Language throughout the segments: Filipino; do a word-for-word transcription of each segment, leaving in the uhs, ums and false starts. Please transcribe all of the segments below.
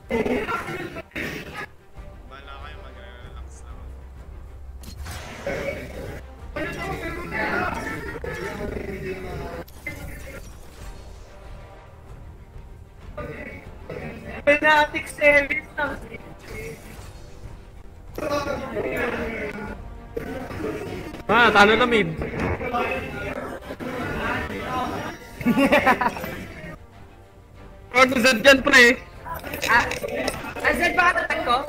Bala kayo, mag-relax lang. Fanatic service na. Ah, talo na mid. Ano Z dyan, pre? Ah, Azad ba katatag ko?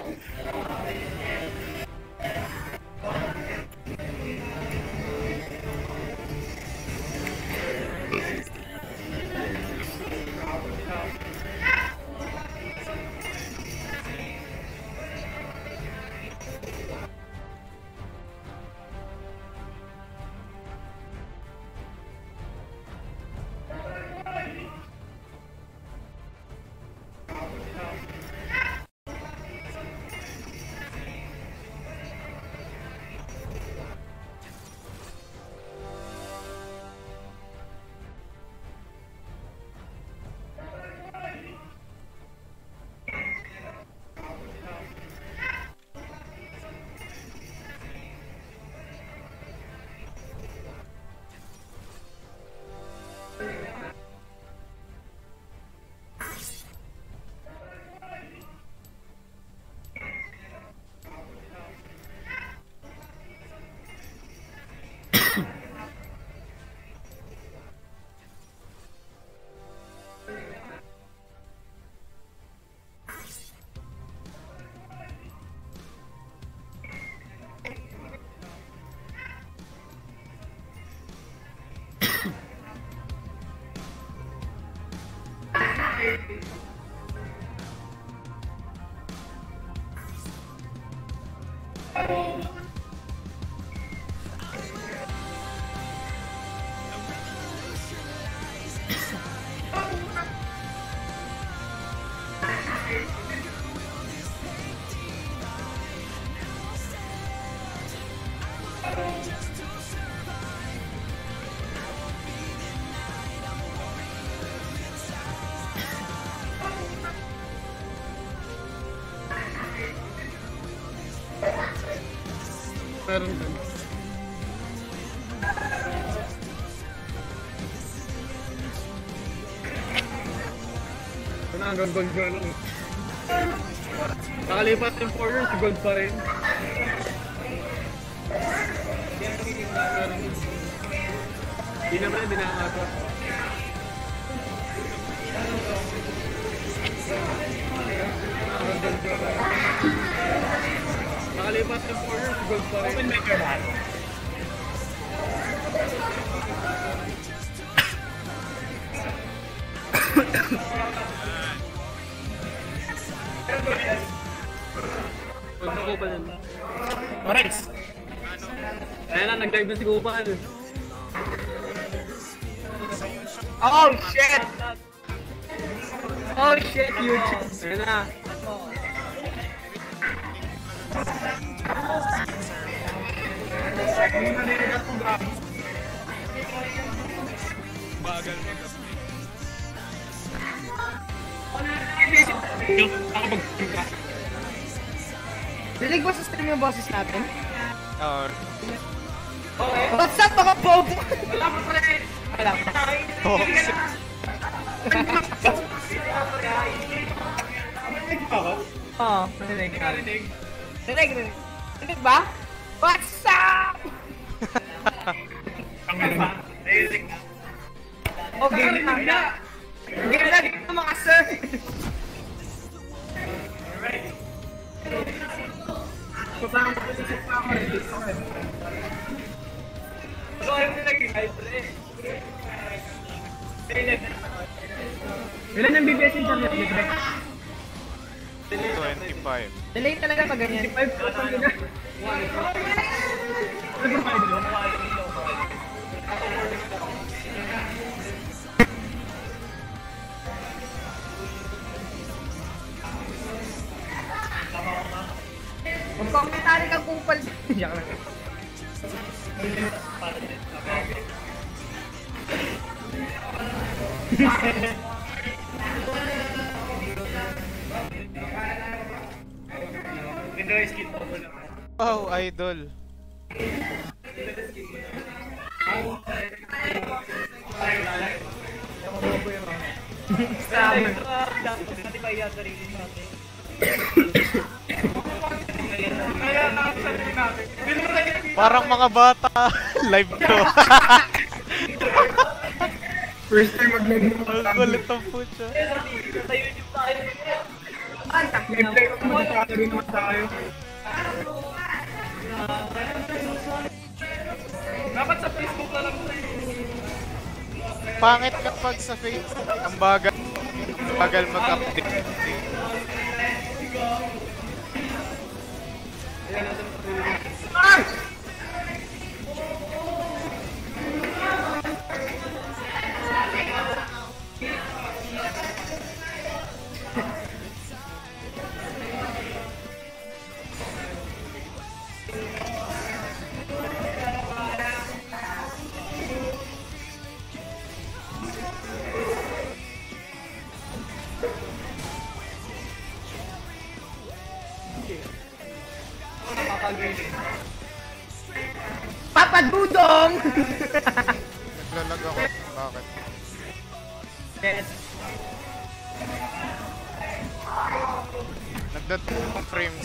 Meron ka. Ito na, hanggang gold ka lang. Nakalipat yung four years, gold pa rin. Hindi naman, hindi nakakata. Nakalipat yung four years, gold pa rin. Open maker lahat. Huwag na Kupal yan. Orange. Ayan na, nag-dive na si Kupal. Oh shit! Oh shit, YouTube. Ayan na. Bagal mo. Nakapag-pinka. Dilig ba sa stream yung boses natin? Oo. Okay. What's up mga bobo? Wala pa pre. Wala pa. Oh, Oo, dilig. Dilig. Dilig, dilig. Dilig ba? What's up? Dilig na. Oh, game na. Game na dito mga sir. Alright. Kasama ko sa sipa ko rin dito. So, ayaw nila kikay pre. Ilan ang B B S internet ni Greg? twenty-five. Delay talaga pag ganyan. twenty-five percent na. Mag-commentary kang Kupal. Diyak lang. Nag-reskin mo ko lang. Wow, idol. Sabi ko, dati pa iya sarili natin. Parang mga bata. Live to. First time mag-live ng mga Ang kulit ang putya. Sa YouTube tayo. Antak na. Live tayo, magkakata rin naman tayo. Dapat sa Facebook na lang tayo. Pangit kapag sa Facebook. Ang bagal. Ang bagal mag-update. Papa Dudong! Naglalag ako. Bakit? Yes. Nagdatong frames.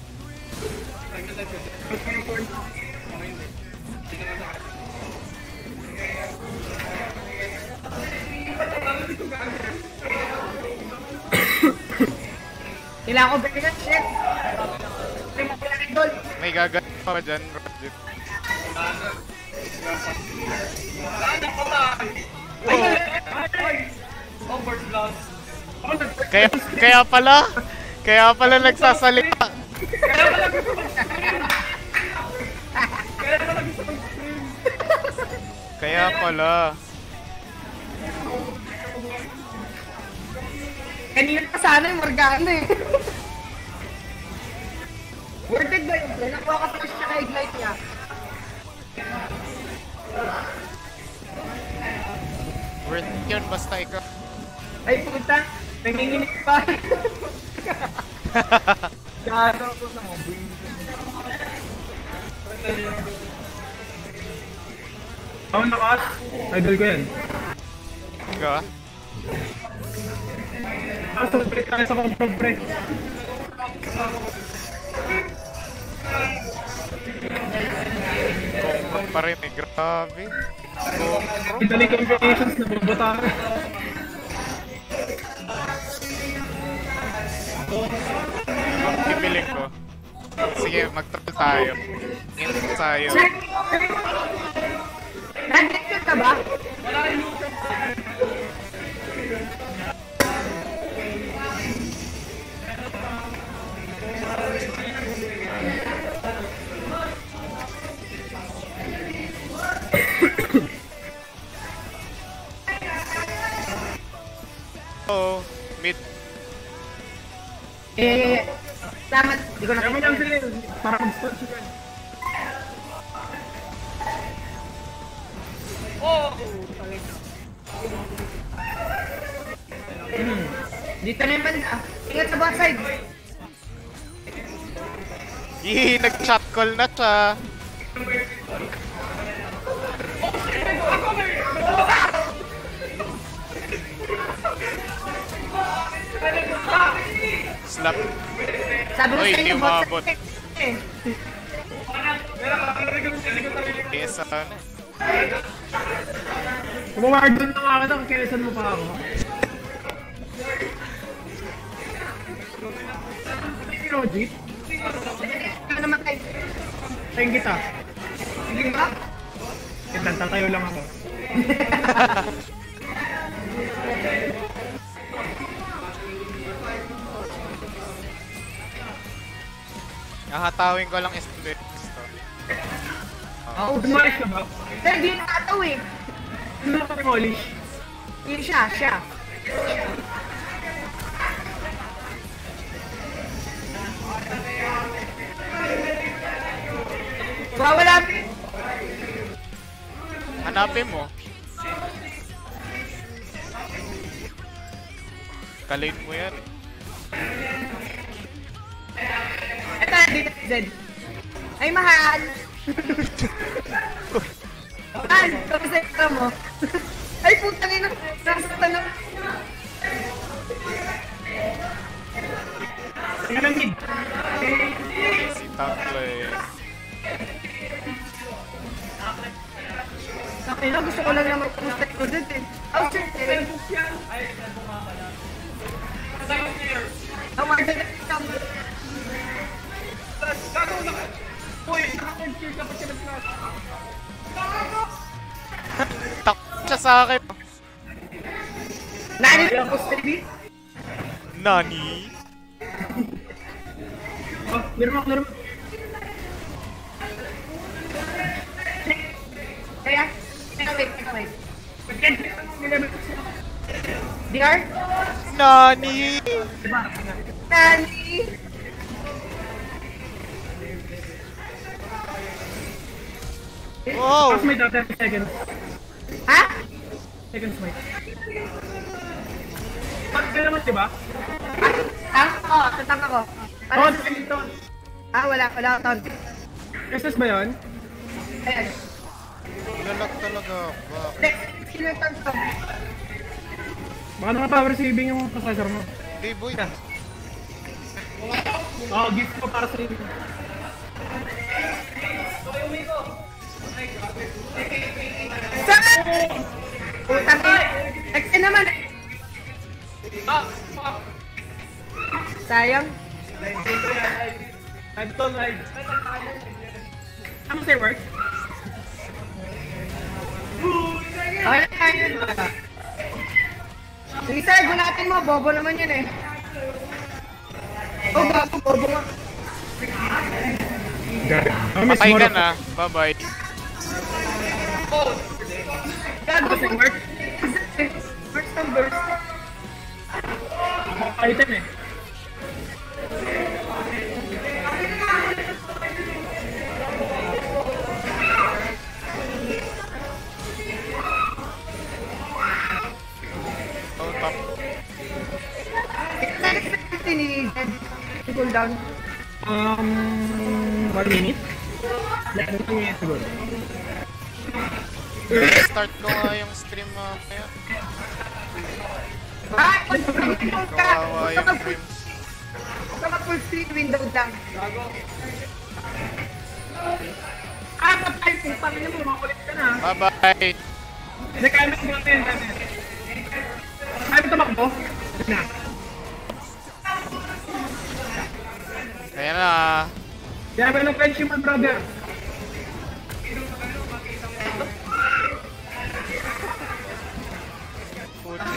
Kailangan ko ba shit? May gagat pa dyan, Roger. Kaya, kaya pala, kaya pala nagsasalita. Kaya pala. Kanina pa sana yung Morgana eh. Worth it ba yun? Nakuha ka first siya ka-ignite niya. Worth it yun, basta ikaw. Ay puta, nanginginig pa. Gano ko sa mga buwing. Ako nakas. Idol ko yan. Ka? Ah, so break tayo sa control break. Kung pa rin eh, grabe. Italy combinations na bubuta ka. Pipiling ko. Sige, mag-troll tayo. Int tayo. Nag-get ka ba? Oh, mid. Eh, tama, di ko Kaya mo nakita. lang sila para mag-start sila. Oh! Hmm. Dito na yung banda. Ingat sa bot side. Yee, nag-chat call na siya. Slap. Sabi ko Uy, sa hindi inyo, bot umabot. side. Eh. Kaya sana. Kumawag doon na nga kita, kailan mo pa ako. Si Roji, Ano naman kayo? tayo kita. Sige ba? Kita, tatayo lang ako. Hahatawin ko lang is to. Oo, Tumalis ka ba? Pero di nakataw eh. Ano ka demolish? Yun siya, siya. Wawala. Hanapin mo. Kalin mo yan. Ito, dito Zed. Ay, mahal! Mahal! Kamusta yung ka mo? Ay, putang ina! Nasa tanong! Tingnan lang mid. Si Takla eh. Okay lang, gusto ko lang naman kamusta ko dun eh. Oh, shit! Eh. Oh, my God! Gago na ka. Uy, naka-kill ka pa siya nag-flash. Tak siya sa akin. Narinig ako, Stevie? Nani? Oh, meron ako, meron ako. Kaya, teka wait, teka wait. D R? Nani? Nani? Wow! Pass my data seconds. Ha? Seconds, wait. Pass ka naman, diba? Tank ako, tatang ako. Para Oh, sa... dito. Ah, wala, wala ako taunt. S S ba yun? Ayan. Lalak talaga. Bakit? Hindi, sino yung taunt ko? Baka naka-power saving yung processor mo. Hindi boy. Oh, gift ko para sa iyo. Saan? Utang ina. Nagsin naman. Sayang. Live to live. Ano say work? Okay, kaya yun. Sige sir, gunatin mo. Bobo naman yun eh. Oh, bobo, bobo nga. Patay ka na. Bye-bye. Gago po. Work? First time burst. Item eh. Oh, top. Ni cool down. Um, one minute? Like, one minute siguro. Start ko nga yung stream mamaya. Ah! Windows ka! Kawawa yung frames. Basta mag-full screen Windows lang. Ah! Patay! Kung pangin mo, makulit ka na. Bye-bye. Hindi, kaya mo yung natin. Kaya mo tumakbo? Na. Kaya na. Kaya mo ng friendship, my brother. Puta.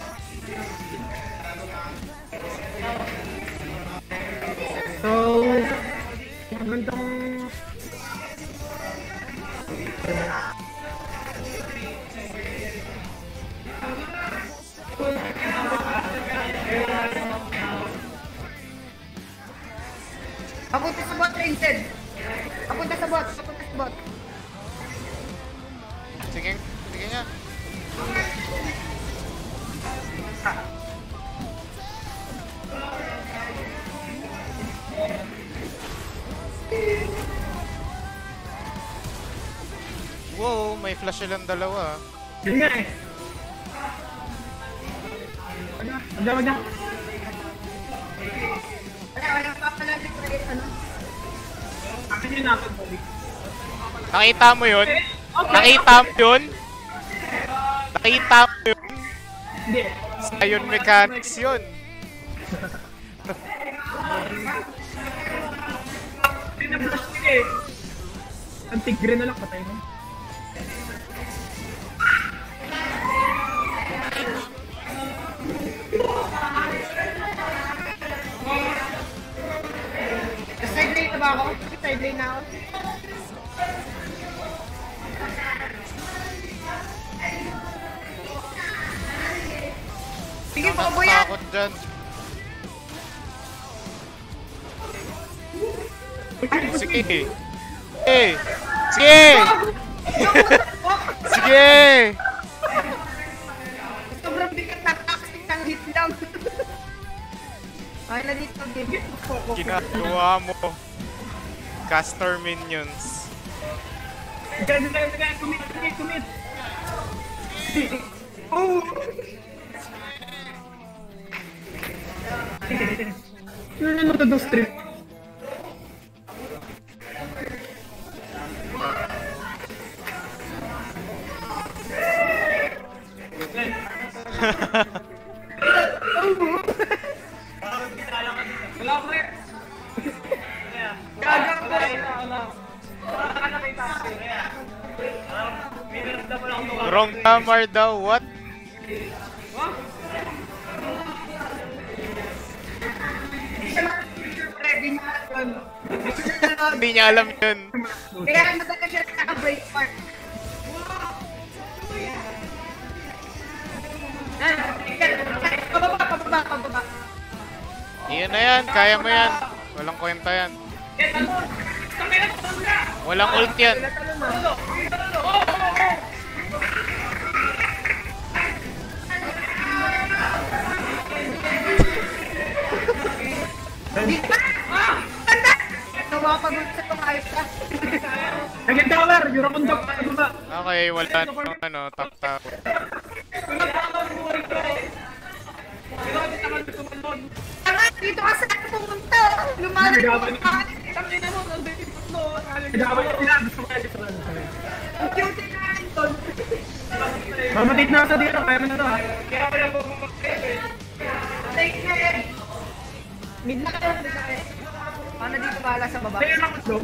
So, magandang... Papunta sa bot, Rancid. Papunta sa bot, papunta sa bot. Sige, sige nga. Wow, may flash silang dalawa. Yun nga eh. Wala, wala. Wala, wala pa pala dito rin, ano? Akin yun natin, balik. Nakita mo yun? Nakita mo yun? Nakita mo yun? Hindi. Sayon mechanics yun. Pinabrush nila eh. Ang tigre na lang, patay mo. Side lane na ba ako? Side lane na ako. Sige, bobo yan! Takot dyan. Sige. Sige. Sige. Sige. Sobrang bigat na taxing ng hit lang. Ay, na dito, game. Ginagawa mo. Castor minions. Guys, guys, guys, commit, commit, commit. Oh! Yun yung matod ng strip. Wala ko rin. Gagang ko rin. Wrong tamar daw, what? Hindi niya alam yun. Kaya matagal siya naka-break part. Pababa, pababa, pababa. Iyan na yan, kaya mo yan. Walang kwenta yan. Walang ult yan. Nawapagod sa tumayos ka. Naging tower, yung rakundok pa ba? Okay, wala nang ano, tap tap. Tama, dito ka saan pumunta. Lumalang mo ka. Tangina mo, ang bilis mo. Nagawa ko sila, gusto ko kaya gusto ko. Ang cute na rin doon. Mamatit na ako dito, kaya mo na to ha. Kaya wala po Take na rin. Mid na ka lang, mid na ka rin. Paano dito bahala sa baba? kaya lang ko.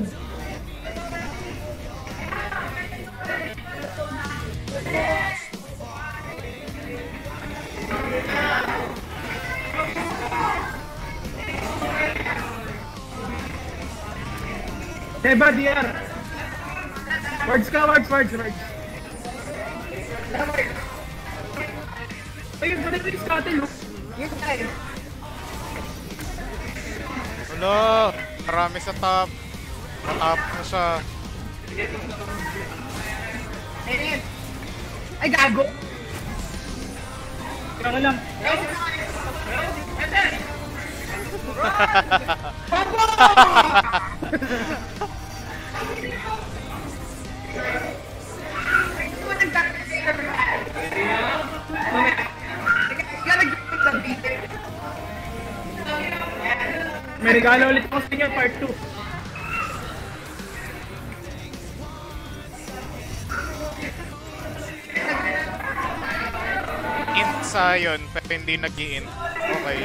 Seba, D R. Words ka, words, words, words. Ayun, ba na yung scuttle, no? Yun tayo. Wala, marami sa top. Matap na siya. Ayun. Ay, gago. Kaya ka lang. May regalo ulit ako sa inyo, part two. Int sa yun, pero hindi nag-i-int. Okay.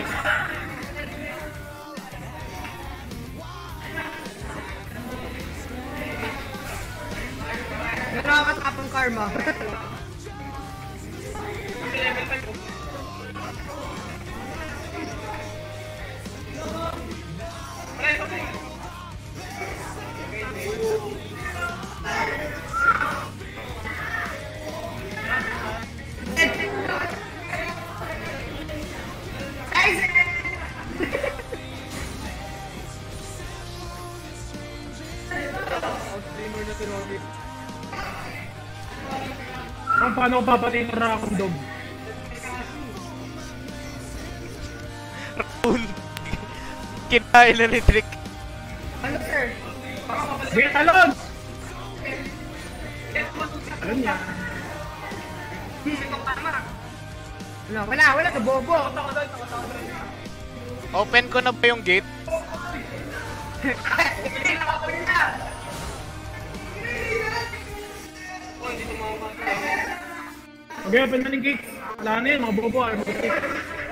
Nakakatapang karma. Ah, paano ko papatiin ng rakong dog? Raul. Kinain na ni Trick. Ano, sir? Sige, talon! Talon niya. Wala, wala, wala, kabobo. Open ko na ba yung gate? Okay, open na ng gate. Wala na yun, mga bobo ay mga gate.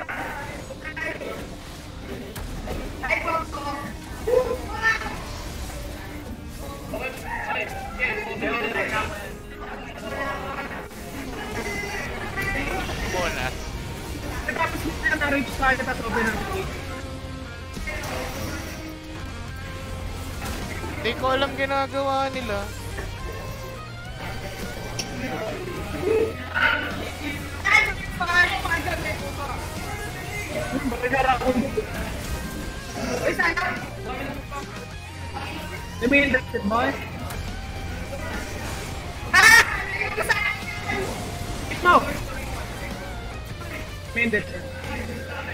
Muna. Tapos na na-reach tayo, tapos open na ng gate. Hindi ko alam ginagawa nila. Bakit na rakong dog? Uy, sana. Lumihin na shit, boy. Ah! Hit mo! Lumihin na shit.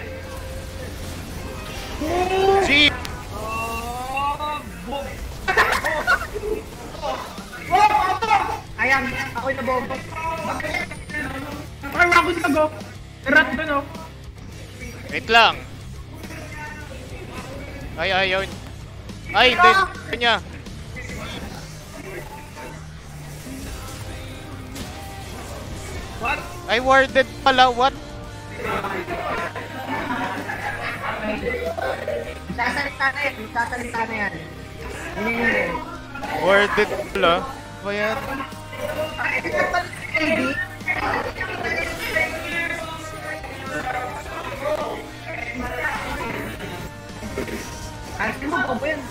G! Oh, boom! Sayang, ako'y nabombo. Ay, wako sa go. Rat doon, oh. Wait lang. Ay, ay, ay. Ay, dead niya. What? Ay, warded pala. What? Sasalita na yan, sasalita na yan. Hindi. Warded pala. Ba yan? Hindi. Kasi mo, bobo yan.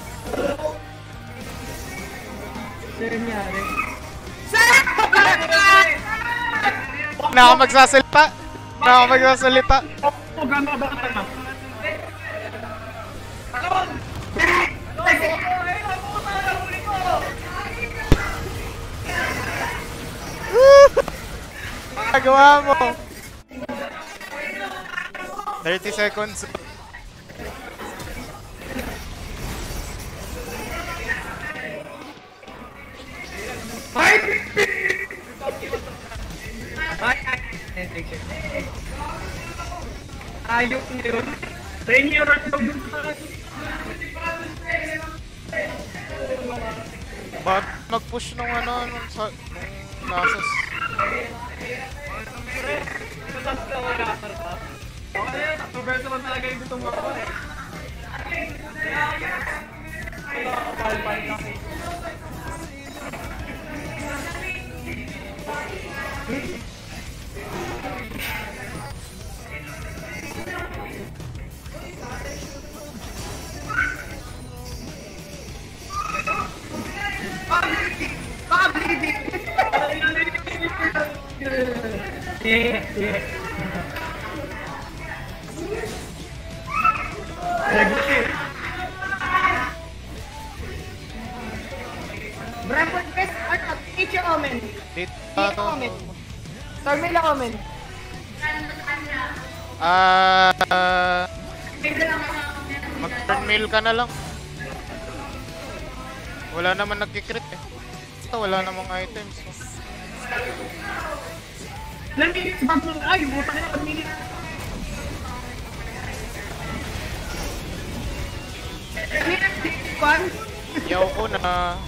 Sir niya, rin. Na ako magsasalita. Na ako magsasalita. Oh, gano'n ba ka na? Nagawa mo. thirty seconds. Ay! Ay, ay. Ayok na yun. Thank you, Rat. Doon sa Ba't mag-push nung ano, nung sa... nung Nasus? Super naman talaga yung gusto mo ako eh. Yeah, yeah. Brentford West, ano, teacher Omen. Dito Teacher Omen. Stormila Omen. Ah... mag-turn mail ka na lang. Wala naman nagkikrit eh. Ito, wala namang items. Ilan minutes back mo? Ay, buta na yung minutes. Kwan? Yaw ko na.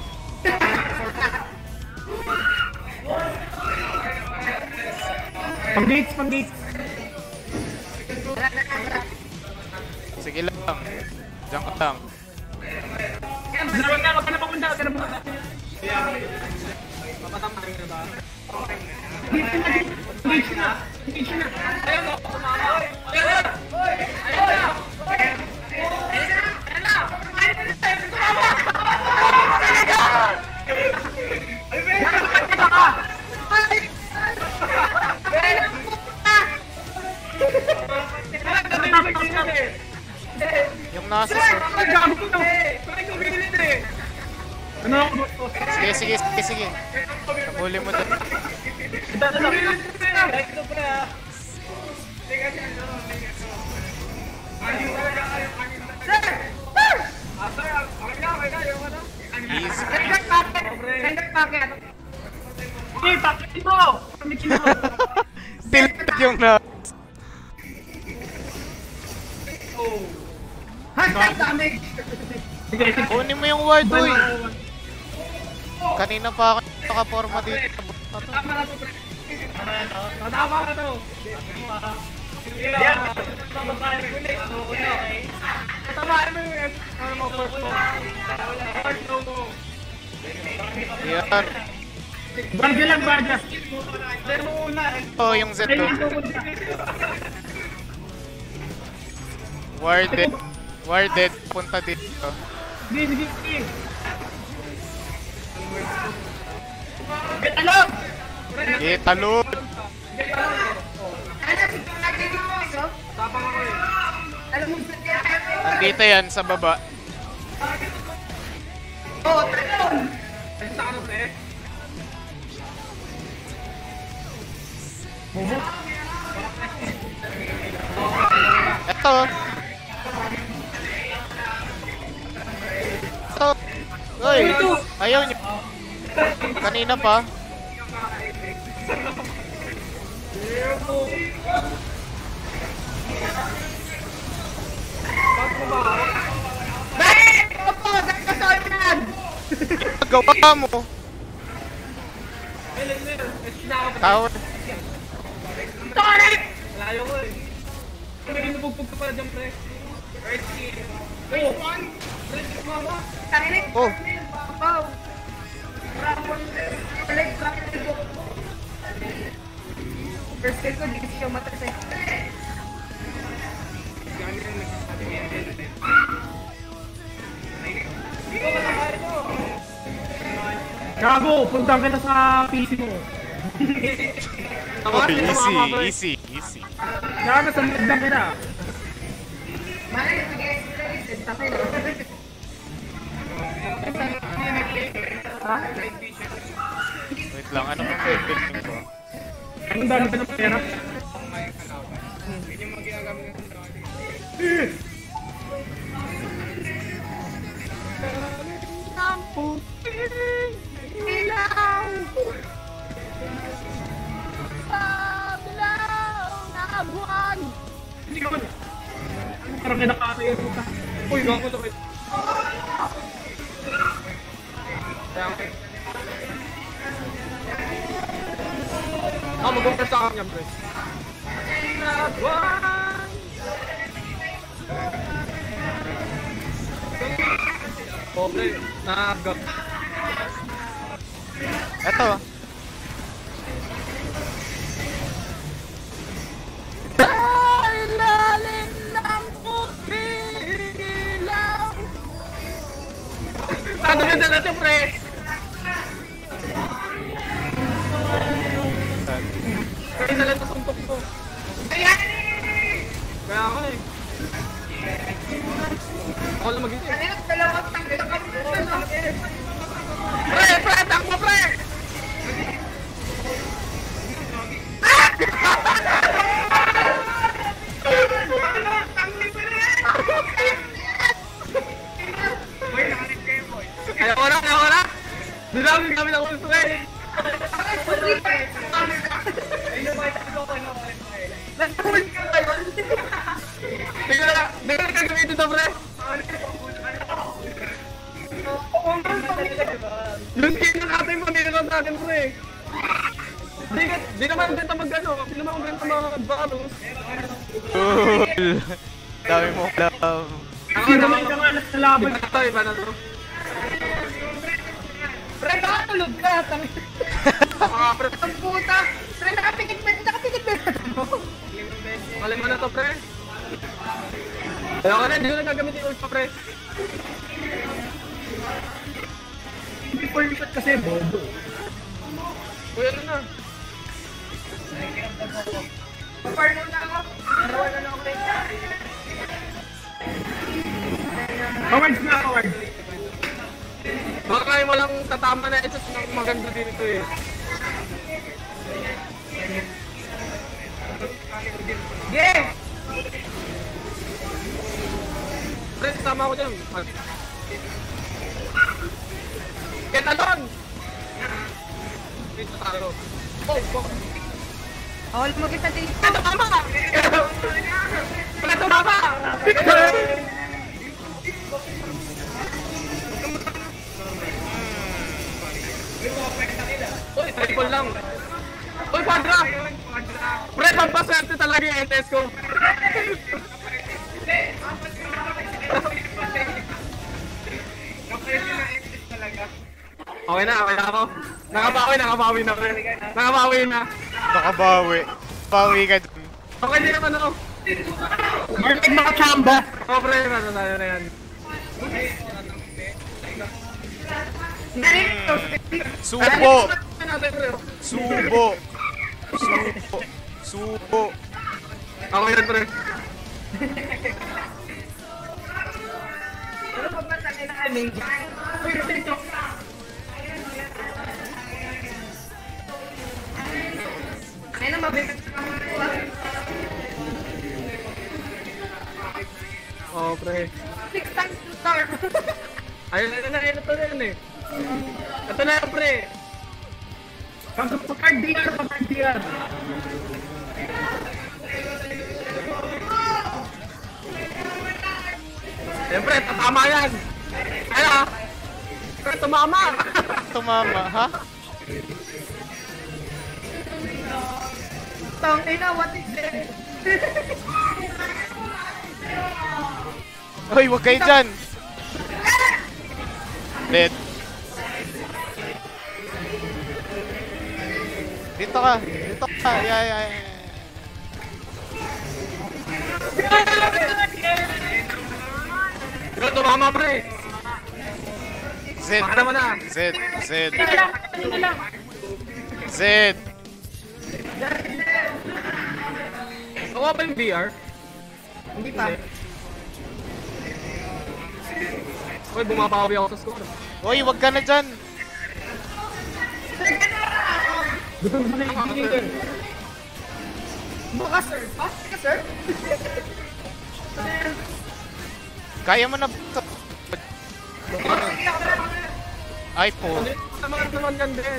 Pang-gates, pang-gates. Sige lang. Diyan ka lang. Huwag na, huwag ka na pumunta, huwag ka na pumunta. Engage na, engage na. Ayun o, sumama. Ayun na. Ayun na. Ayun na. Yung Nasus eh. Ano? Sige, sige, sige, sige. Nabuli mo doon. Easy. Render packet. Render packet. Okay, pakitin mo! Pakitin mo! Tilted yung Nasus. Hashtag damage. Sige, sige. Kunin mo yung ward, uy. Kanina pa ako nakaporma dito. Tama na to, pre. Tama na to. Yan. Tama tayo ulit. Tamahan mo yung ano mo, first mo. First mo. Yan. Barga lang, barga. Pero una. Oh, yung Z ko. Warded. Warded. Punta dito. Sige, sige, sige. Ano? Eh, talon. Tapang ako eh. Alam mo, Nandito yan sa baba. oh, talon. Ay, sa ano, pre? Eto. Ito. Uy, ayaw niyo. Kanina pa. Dahil! Opo! Dahil ka sa yan! Gawa mo! Tower. Sorry! Layo ko eh. May inubugpog ka pala dyan, pre. Right here. Oh! Right, mama. Tangin! Oh! Wow! Rapon! Leg back to go! First kill ko, di kasi siya matas eh. Gago! Puntang kita sa P C mo. Oh, easy, easy, easy. Gago, sandad lang kita. Malay, sige, takay na. Ha? Wait lang, ano ang pipiliin ko? Ang dami ka ng pera. Ang puting ilaw! Sa bilaw na buwan! Hindi ka man. Parang kinakatay yung puta. Uy, gago to kayo. Ah, mag-compress sa kanya, pre. Nagwan! Oh, pre. Nagag. Eto. Ay, lalim ng puting ilaw! Ano yun na natin, pre? Kaya na lang nasumpok ko. Ayan! Kaya ako eh. Ako lang mag-isip. Ano yung dalawang tanggal ka mo? Pre! Pre! Takbo, pre! Kaya ko na! Kaya ko na! Dinamit kami ng ulo, pre! Hindi ko na, hindi ko na gagawin ito, pre! Yung kinakatay mo, hindi na sa akin, pre! Di, di naman ganda mag-ano, di naman ganda mag-baros. Cool! Dami mo love. Ako naman ka nga sa laban. Iba na to, iba na to. Pre, nakatulog ka! Tangin. Mga pre, Ang puta! Pre, nakapikit ba? Nakapikit ba mo? malim mo na to, pre. Kaya ka na, hindi ko na gagamit yung ult pa, pre. Hindi po yung shot kasi, bobo. Uy, ano na? Parno na ako. Narawa na ako. Cowards na, cowards. Baka kayo walang tatama na isa ng maganda dito eh. Yeah! Pre, tama ko dyan. Ketalon! Dito tayo. Oh, fuck. Awal mo kita dito. Ito tama! Ito tama! Uy, triple lang. Uy, quadra! Pre, pampaswerte talaga yung N S ko. Okay na, okay na ako. Nakabawi, nakabawi na, pre. Nakabawi na. Nakabawi. Bawi ka dun. Okay din naman ako. Market mga chamba. Oh, pre, ano tayo na yan. Subo! Natin, pre. Subo! Subo! Subo! Ako yan, pre. Ano pa ba tangin na kami? Ay na mabigat ka mo. Oh, pre. Six times to start. Ayun, ayun na, ayun na to na yun eh. Ito na yan, pre. Pag-card D R, pag-card D R. Siyempre, tatama yan. Ano? Siyempre, tumama. Tumama, ha? Tangina, what is it? Hoy, wag kayo dyan! Dead. Dito ka! Dito ka! Yeah, yeah, yeah. Pero tumama pre. Zed! Baka naman na. Zed! Zed! Ito lang, ito lang. Zed! Nakuha ba yung V R? Hindi pa. Uy, bumabawi ako sa score. Hoy, wag ka na dyan! Gusto mo na yung hangin. Baka sir, fast ka sir. Kaya mo na... Ay po. Ano yung naman naman yan din?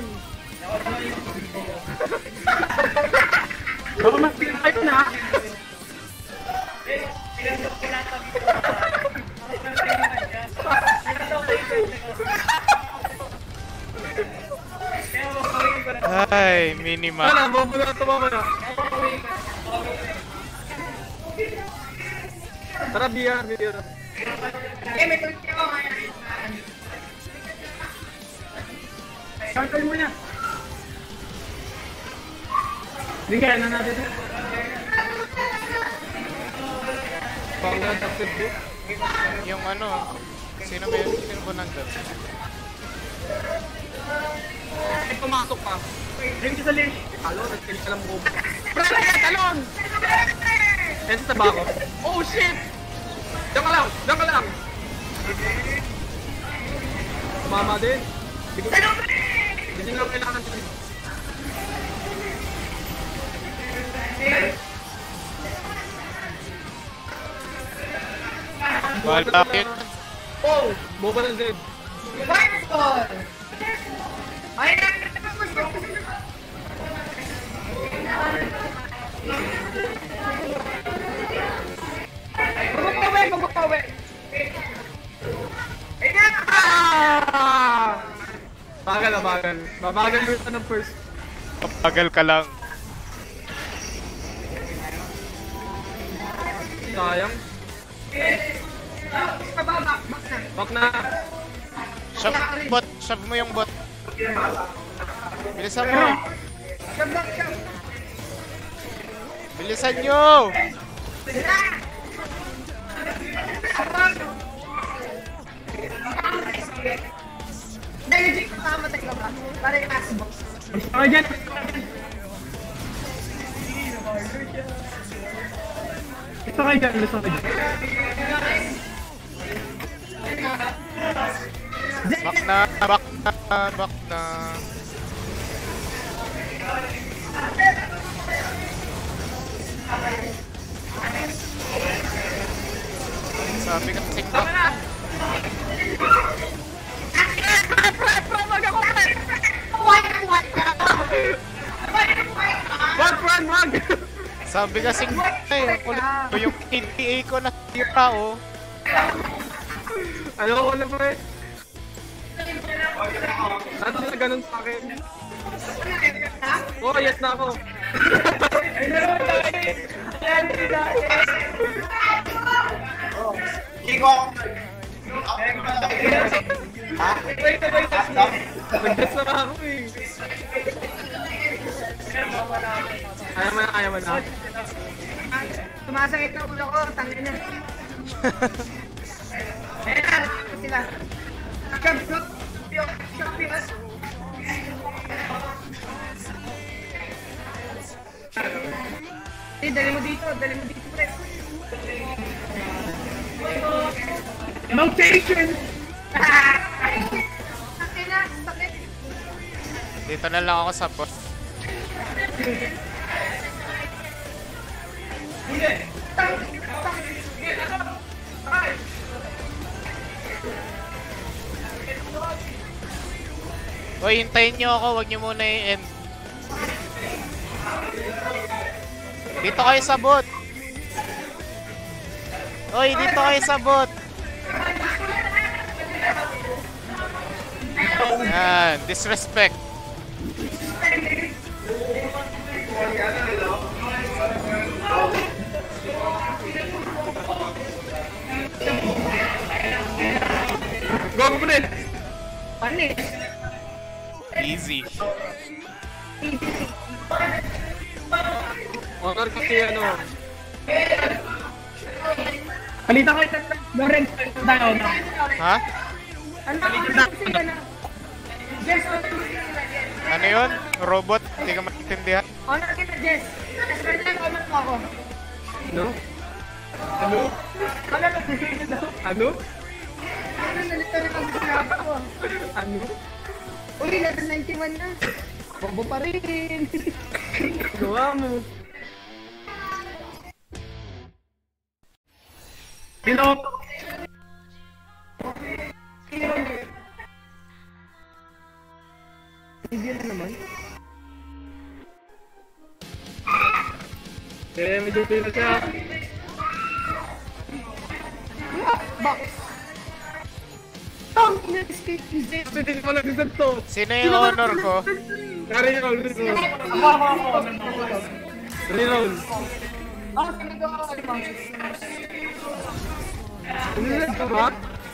Baka mas pinakayo na. Ay, minima. Wala, bobo na tumama na. Tara, B R, B R. Eh, may tulog ako. Circle mo na. Hindi kaya na natin. Panggal taksid po. Yung ano... Sino ba yun? Sino ba nandun? Ay, pumasok pa. Rin ka sa lane. Talon, nag-kill ka lang mo. Pre, talon! Ito sa bako. Oh, shit! Diyan ka lang! Diyan ka lang! Tumama din. Hindi ko... Hindi lang kailangan sila. Balakit. Oh! Boba ng Zed. Fireball! Ay, Bumuktawe, bumuktawe! Ay na! Ah! Bagal na bagal. Babagal yung ito ng first. Papagal ka lang. Sayang. Pababa, back na. Back na. Shove bot. Shove mo yung bot. Bilisan mo. Shove back, shove. Bilisan nyo! Dahil legit makamatay ka ba? Para yung ass box. Ako dyan. Gusto kayo dyan, gusto kayo dyan. Back na, back na, back na. Sabi ka kasi back. Wag, run, wag! Sabi kasi eh, kulit ko yung K D A ko na tira oh. Ano ko na pre? Ano na ganun sa akin? Oh, yes na ako. Nag-guess na ako eh. Ayaw mo na, ayaw mo na. Tumasakit na ulo ko, tangin na. Eh, ito sila. Shove, shove. Shove, shove. Eh, dali mo dito, dali mo dito, pre. Notation! Sakit na, sakit. Dito na lang ako sa bot. Hoy, hintayin nyo ako, wag nyo muna i-end. Dito kayo sa bot. Hoy, dito kayo sa bot. Yan, disrespect. Go, go, Pune! Panis. Easy. Motor kasi ano. Halita kayo sa Lorenz. Tayo na. Ha? Ano kasi ka na? Jess, Ano yun? Robot? Hindi ka maintindihan? honor kita, Jess. Jess, pwede lang honor mo ako. Ano? Ano? Honor mo dito daw. Ano? Ano nalito rin ang sinabi ko? Ano? Uy, level ninety-one na. Bobo pa rin. Gawa mo. Piloto! Hindi na naman. Eh, medyo pila siya. Box. Tang, ina-escape ni Zed. Hindi ko pala deserve to. Sino yung honor ko? Reroll, reroll. Ako, ako, ako. Reroll. Ako, sabi ko ako, limang. Umilag ka ba?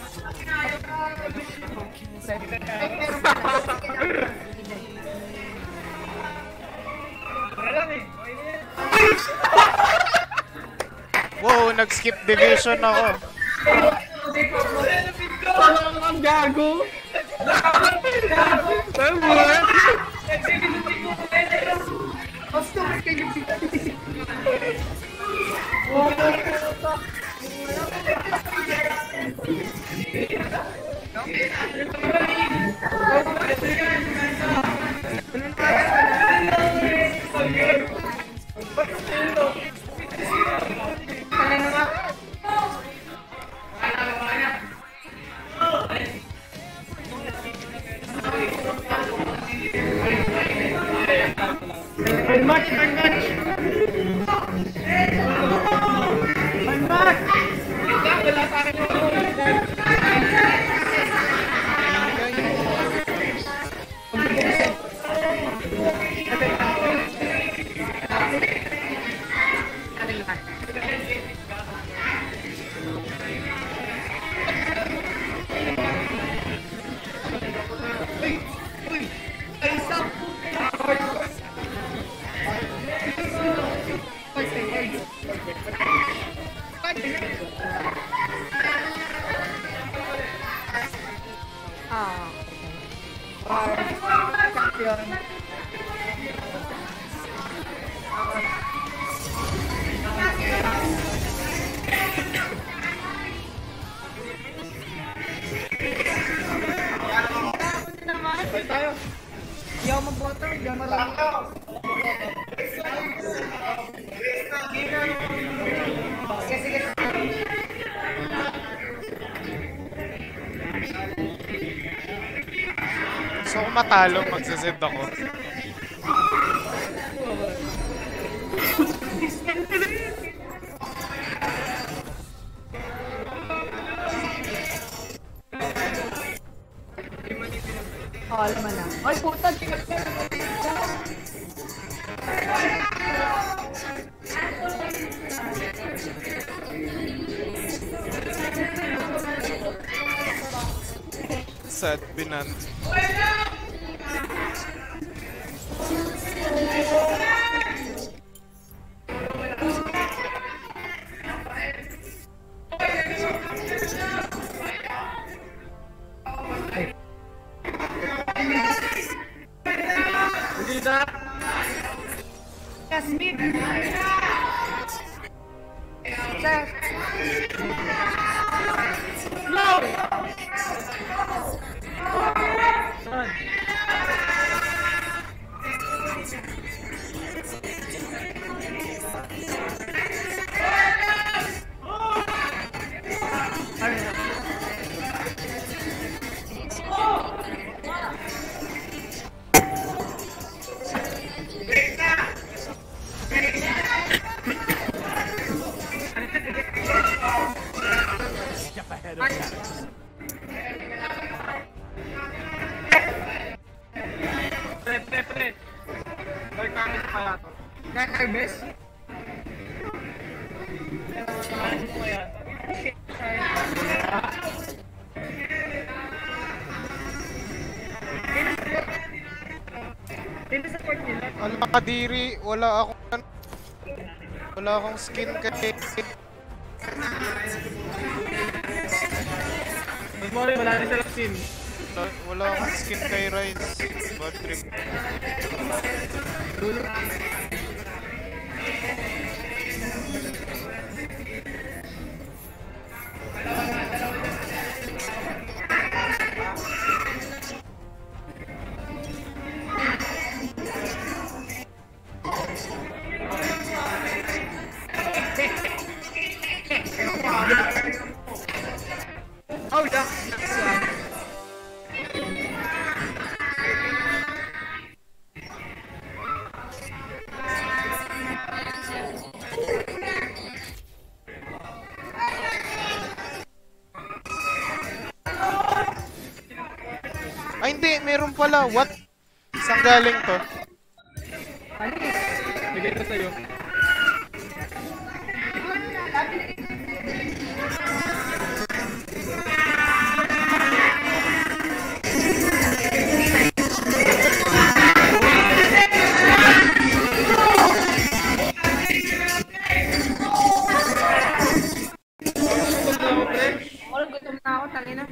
Wow, nag-skip division ako. Ano ang gago? Saan mo eh? Basta, kayo dito. Very much, very much. Very much. Ah. Champion. Tayo. Hindi ako magboto, hindi ako marunong. Sige, sige. So kung matalo, magsasend ako. Oh, alam mo na. Ay, puta, tingnan ko. Sad binan. Hindi na. Yes, mid. Sir. No! Harvest? Ano mo kaya? Sino support nila? Ano kadiri, wala akong wala akong skin kay Mas mo rin, wala rin silang skin. wala, wala akong skin kay Rise. Bad trip. Oh, yeah. Ay hindi, meron pala. What? Saan galing to? Bigay ko sa'yo. Wala, gutom na ako, tangina.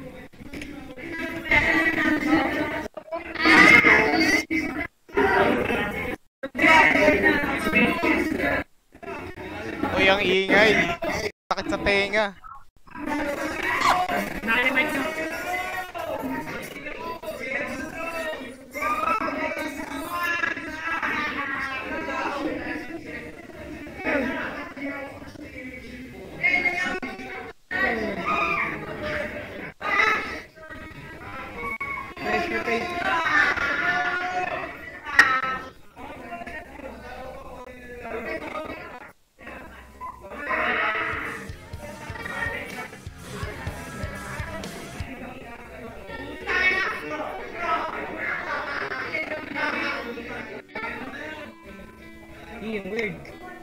Uy, ang ingay. Sakit sa tenga. Nakalimutan ko. Pressure face. Iyan, weird.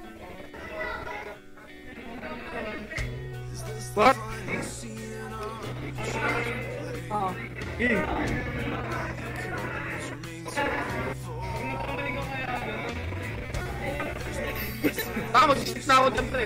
What? Oo. Iyan. Baka mag-six na ako dyan, pre.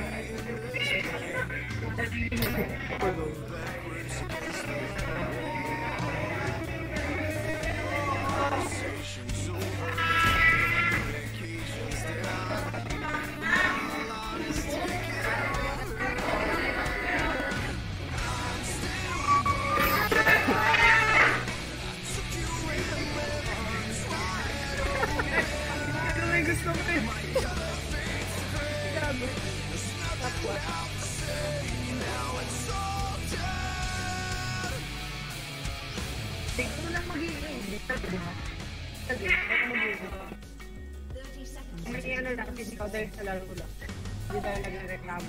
Tignan mo lang magiging. Hindi ka, di ba? Sige, ako magiging. May ano lang, kasi ikaw dahil sa laro lang. Hindi tayo nagreklamo.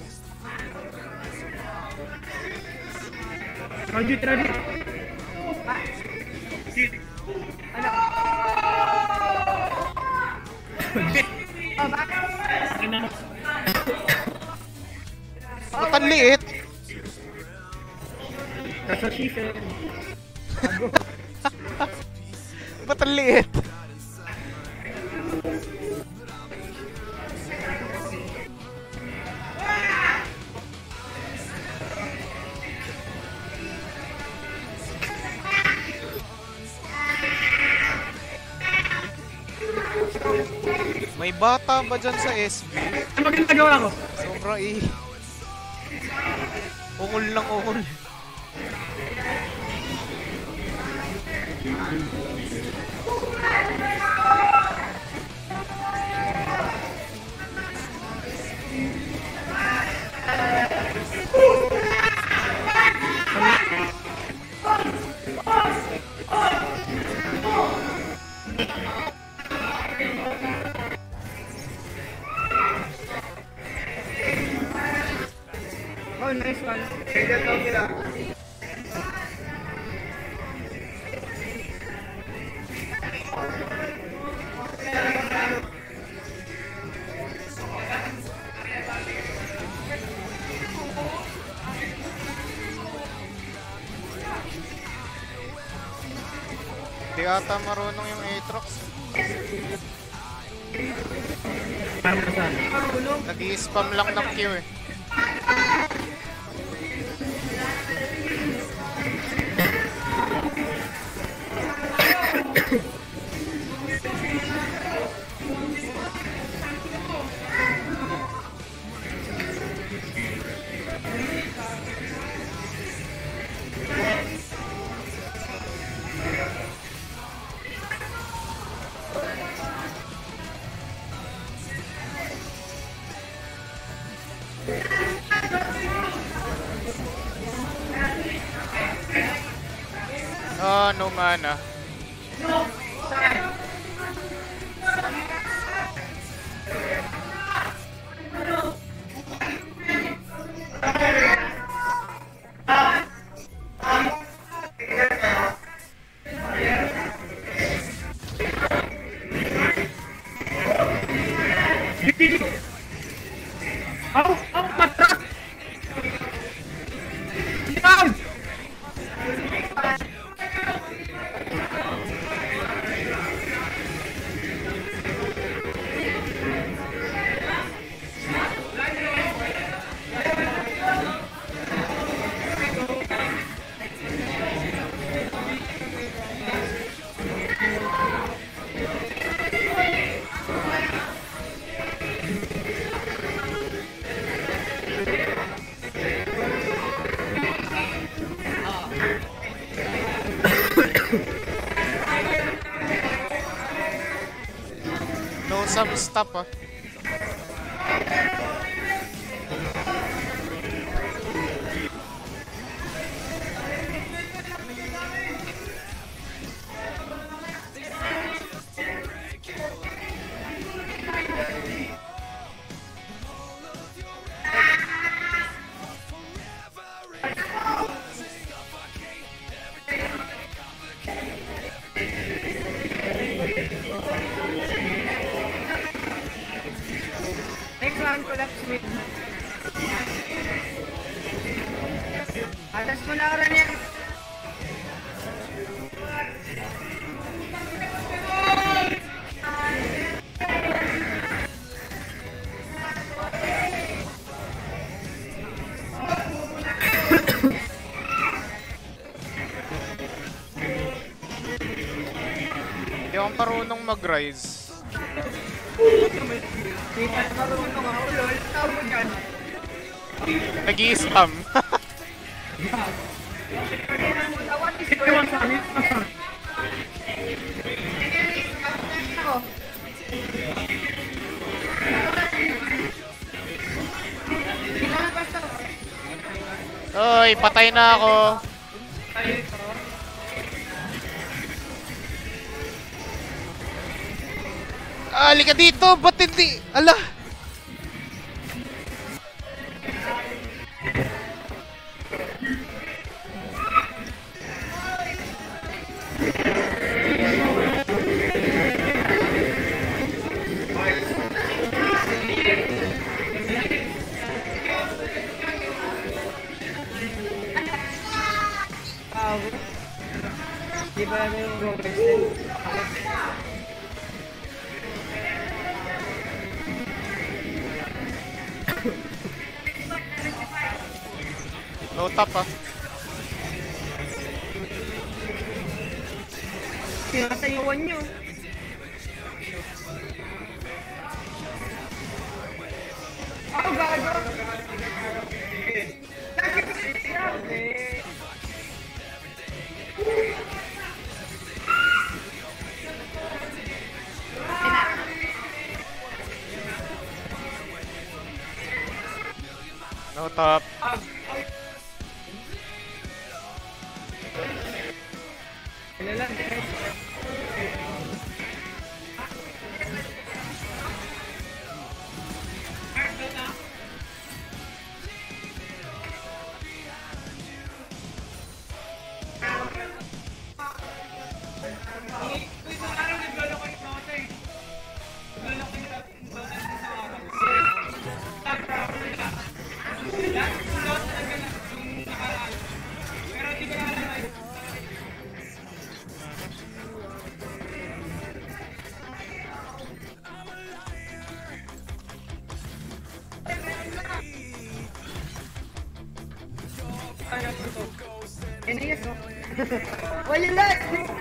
Rajit, Rajit. Ha? Ano? Oh, bakit? Ano? Ba't ang liit? Nasa shift. Ba't ang liit? May bata ba dyan sa S B? Ano ginagawa ko? Sobra eh. Ungol lang ungol. Oh, nice one. Di ata marunong yung Aatrox. Nag-i-spam lang ng Q eh. Ah, no mana. Oh, oh, mata! Yan! No some stop ah. Next round collapse mid. Atas mo na rin yan. Hindi ako marunong mag-rise. Di pa marunong ako, lol. Tawag mo dyan. Nag-i-spam. Tawag is Ito yung sanit. ako. Pinalabas ako. Oy, patay na ako. Ah, halika dito, ba't hindi? Ala! Tawag. Di ba namin yung progress din? No tap ah. Sinasayuan nyo. Ako gago. Grabe. No tap. Ano lang, guys. Wala lang!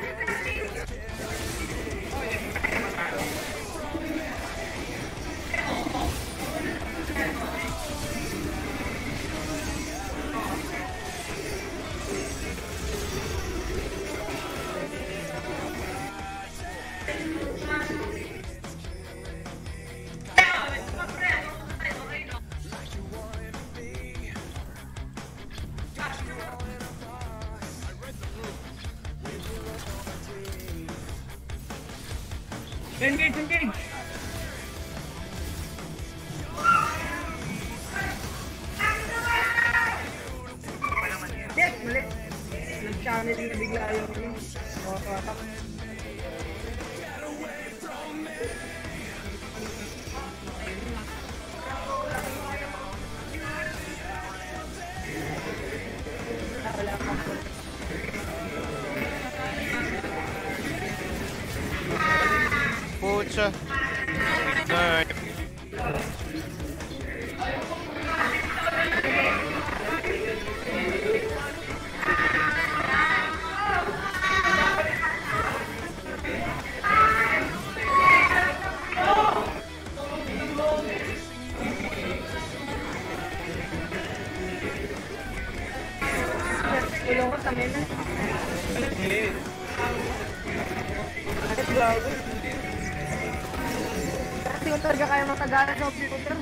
Engage, engage! Yes, mali. Nag-channel na bigla yung yung katak. Pucha. Ay. Tulong ko sa mena. Bakit gago? Kasi ko talaga kaya matagana sa computer.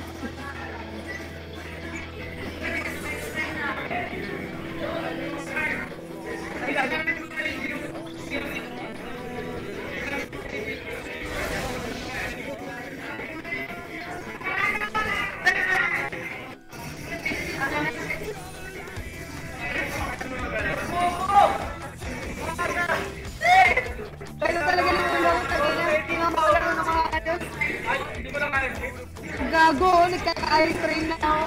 Kaya talaga naman lang ang tagina. Pinamawala ko ng mga kados. Ay, hindi mo lang kaya. Gago, nagkaka-train na ako.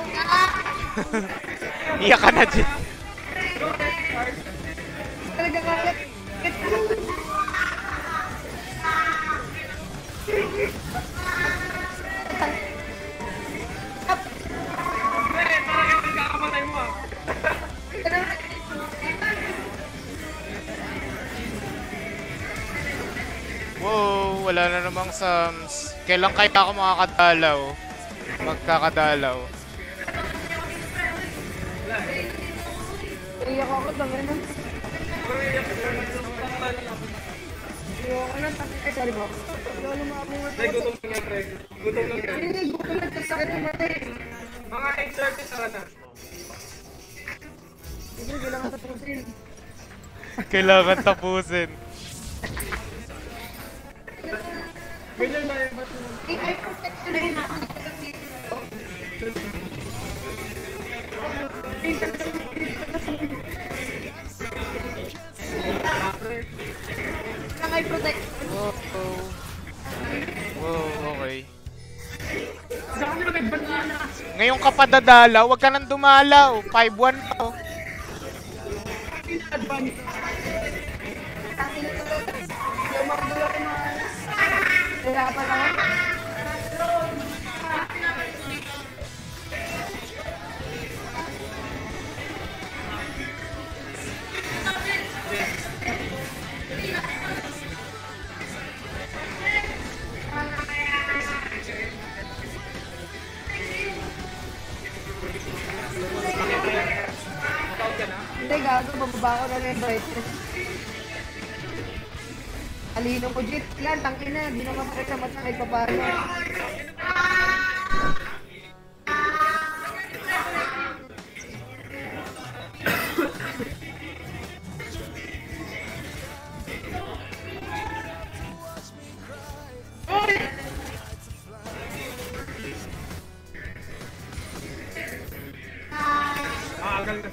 Iyak ka na dyan. Talaga kaya. Eh, parang yung kakamatay mo ah. Wow, wala na namang Sams. Kailan kaya ako makakadalaw? Magkakadalaw. Iyak ako, tangin na. Iyak ko lang, tangin. Ay, sorry bro. Lalo makamungat Ay, gutom na nga, pre. Gutom na nga. Hindi, gutom na. Sakit yung mata eh. Mga eight thirty saka na. Hindi, kailangan tapusin. Kailangan tapusin. Ganyan na yung bato mo. Eh, ay, protect ko na yun ako. Kailangan i-protect. Wow. Wow, okay. Saka nila nagbanana. Ngayon ka pa dadalaw, huwag ka nang dumalaw. five one pa. Oh. Advance. Yung mga dulo ko mga... Hirapan ako. Hindi, gago. Bababa ko na na yung brightness. Alino ko, Jit. Yan, tangkin na. Di naman pa sa mata kahit paano. Ah, galing.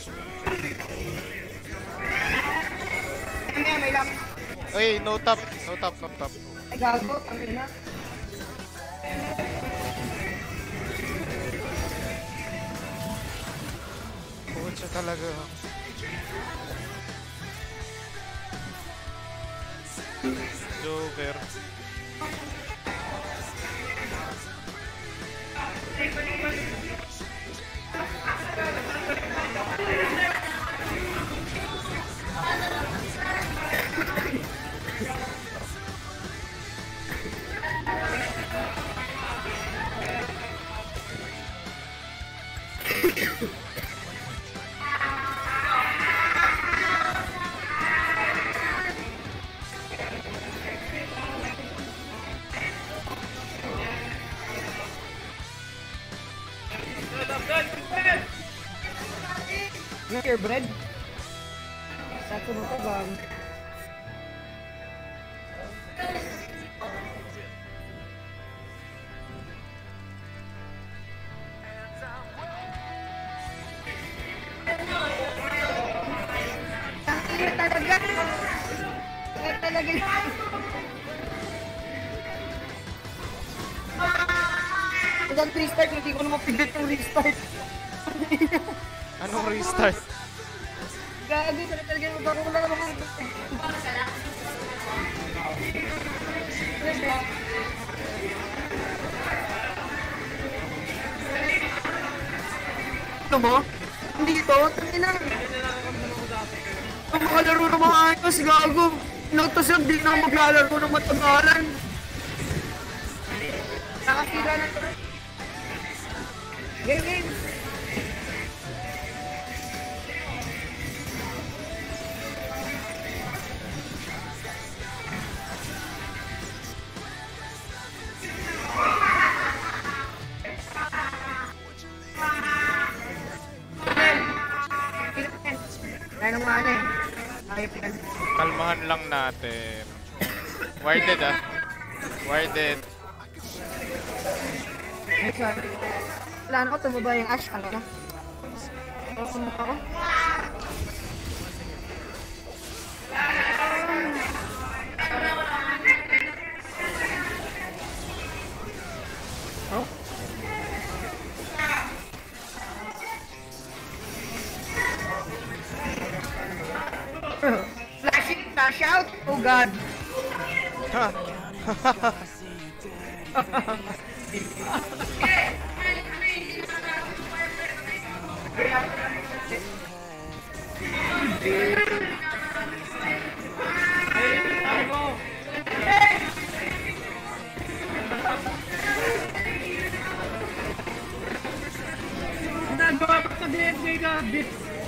Ano yan, may lamp. Uy, no tap. No tap, no tap. Ay, gago. Tangkin na. Pucha talaga. Joker. purebred. Satu mo to bang? Ini talaga. Ini talaga. Hanggang restart, hindi ko na mapilit yung restart. Anong restart? Gago, talaga talaga yung bago wala naman kang ano mo? Hindi ito? Tangina. Ang makalaro ng mga ayos, gago. Nagtasag, di na maglalaro ng matagalan. Nakasira na ito. Game, game. Ano nga na eh. Ayop yan. Kalmahan lang natin. Warded ah. Warded. Wala na ko, tumaba yung Ash. Ano na? Ano ako? Oh? Flashing, flash out! Oh god! Nagawa pa sa D S J ka, bitch.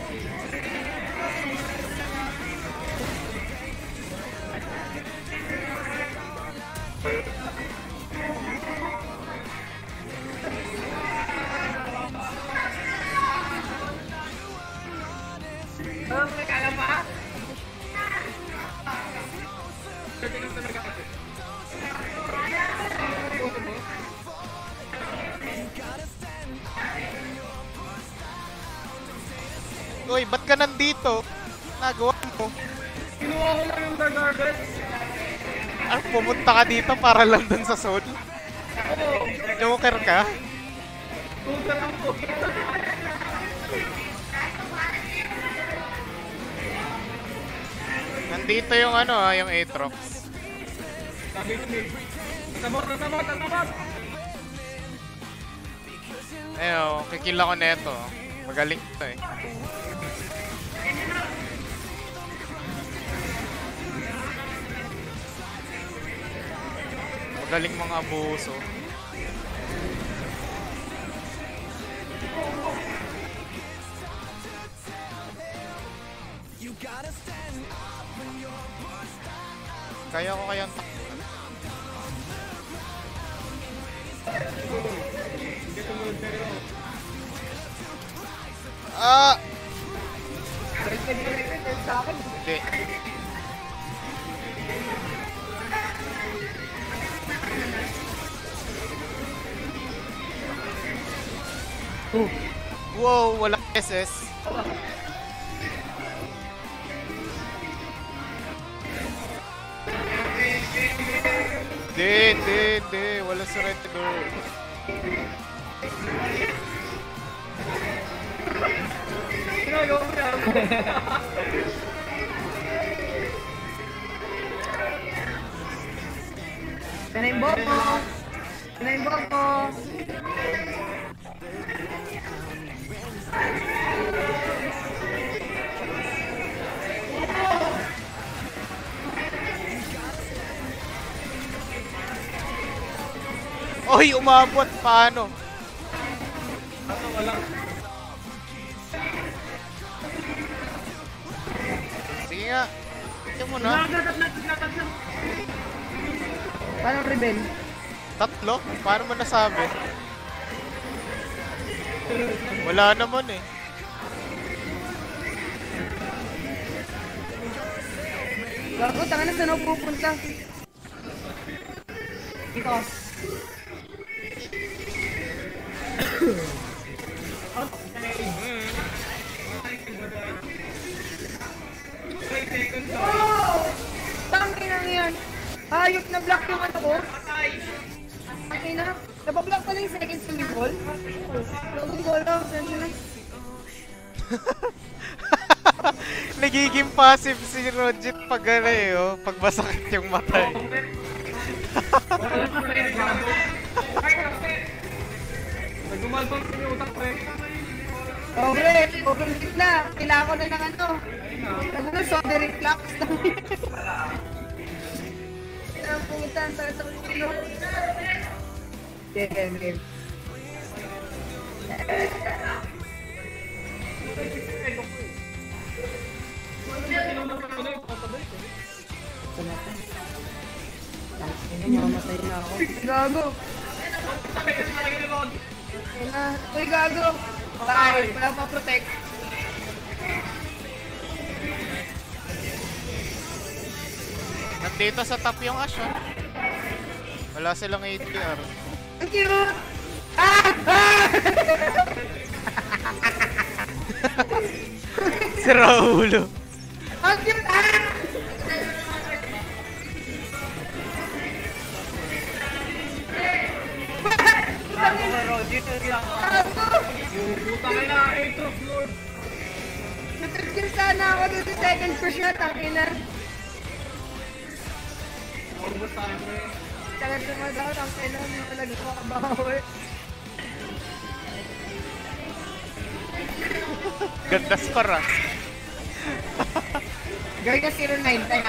Oh, may kala pa? Uy, ba't ka nandito? Nagawa mo. Kinuha ko lang yung gargle. Ano, pumunta ka dito para lang dun sa soul? Joker ka? Tutor ang po. Nandito yung ano ah, yung Aatrox. Sabi ko ni. Tatabot, tatabot, tatabot. Ayun, kikill ako neto. Magaling to eh. Magaling mga abuso. Kaya ko kayang takpan. Ah! Hindi. Oh. Wow, wala S S. Hindi, hindi, hindi. Wala surrender. Ginagawa mo yan. Yan na yung bok mo. Yan na yung bok mo. Oy, umabot. Paano? Ano, walang. Sige nga. Tignan mo na. Nagagat na, nagagat na. Paano rebel? Tatlo? Paano mo nasabi? Wala naman eh. Gago, tanga na saan ako pupunta? Ito. Tangin na yan. Hayop na block yung ano ko. Tangin na. Napablock pa lang yung second swimming pool. Login ko lang. Saan na? Nagiging passive si Rojit pag ano eh, oh, pag masakit yung mata eh. Nagdumalpang sa yung utak, pre. Oh, pre. Overheat na. Kailangan ko na ng ano. Ano na, soda reflux. Kailangan pungitan sa ito. Game, game, game. Mamatay na ako. Gago. Uy, gago. Ay, wala pa protect. Nandito sa top yung Ash, oh. Wala silang A D R. Ang cute! Ah! Ah! Si Raulo. Ang cute! Ah! Putang ina, Aatrox Lord. Natrigger sana ako doon sa second push na, tangina. Orbos tayo, pre. Tagal tumadaw, tangina, hindi talaga ko kabawi. Ganda score, ah. Gawin ka zero nine, tayo.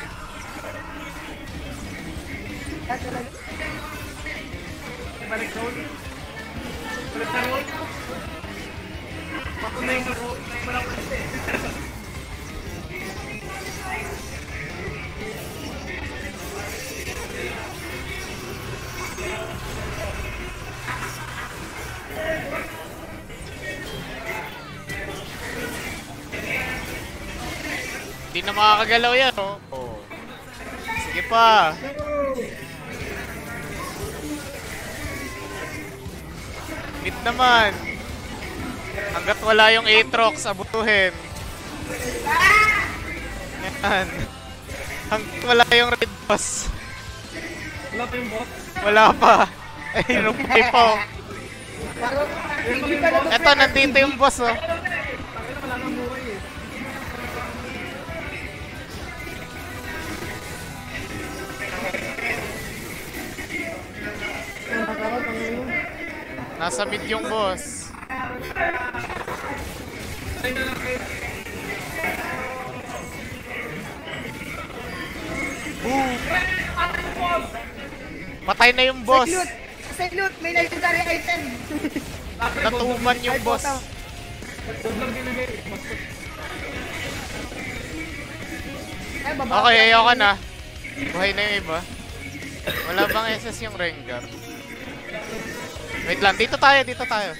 Ah, talaga. Balik roll. Balik na roll. Patunay na roll. Walang kasi. Hindi na makakagalaw yan, oh. Oh. Sige pa. Mid naman. Hanggat wala yung Aatrox, abutuhin. Yan. Hanggat wala yung Red Boss. Wala pa yung boss. Wala pa. Ay, rupay po. Eto, nandito yung boss, oh. Takina, wala nang buhay eh. Nasa mid yung boss. Tayo na lang kayo. Boom! Patay na yung boss. Salute! Salute! May legendary item! Natuman yung boss. Huwag lang ginagay. Ay, baba. Okay, ayoko na. Buhay na yung iba. Wala bang S S yung Rengar? Wait lang, dito tayo, dito tayo.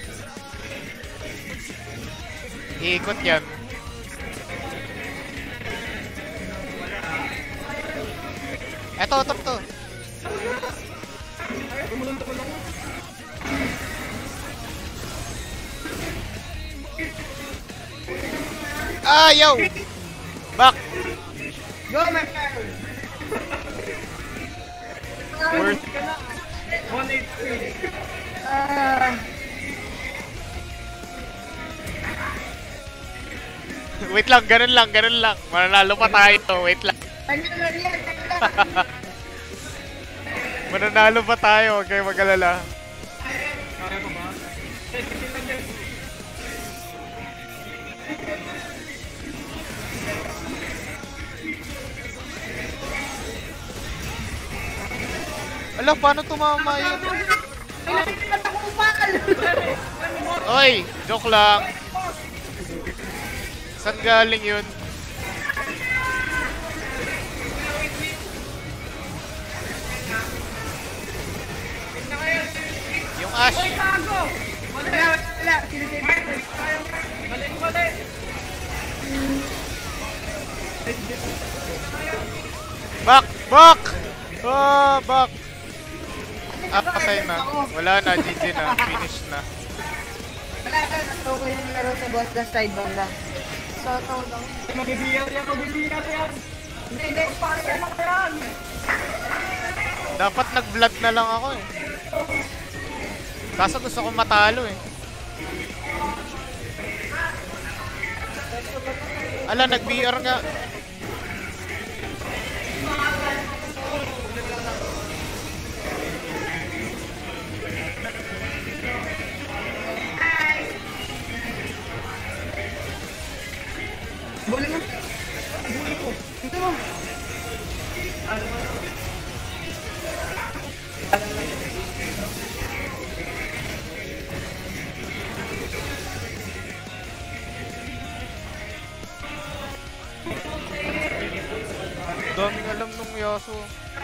Iikot yan. Eto, top to. Ah, yo! Back! Go, my friend! Worth. one H P. Ah... Wait lang, ganun lang, ganun lang. Mananalo pa tayo, wait lang. Ano na yan? Ano na? Mananalo pa tayo, huwag kayo mag-alala. Kaya pa ba? Eh, kasi lang yan. Ala, paano tumama yun? Ay, nakikita ko upal! Oy, joke lang. Saan galing yun? Yung Ash. Wala, wala. Sinisave ko. Balik, balik! Back! Back! Oh, back! Ah, patay na. Wala na, G G na. Finish na. Wala ka, nato ko yung laro sa boss the side banda. So, ito lang. Magbibiyar yan, magbibiyar yan. Hindi, hindi, parang yan lang yan. Dapat nag-vlog na lang ako eh. Kaso gusto ko matalo eh. Ala, nag-B R nga. Boleh mo. Boleh ko. Ito mo. Daming alam nung Yasuo.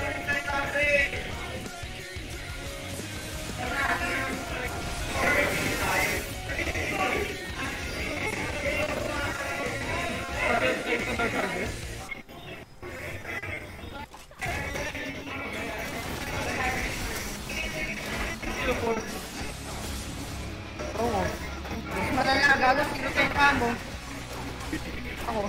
Oo. Mas malala, gago, sinupin ka mo. Ako.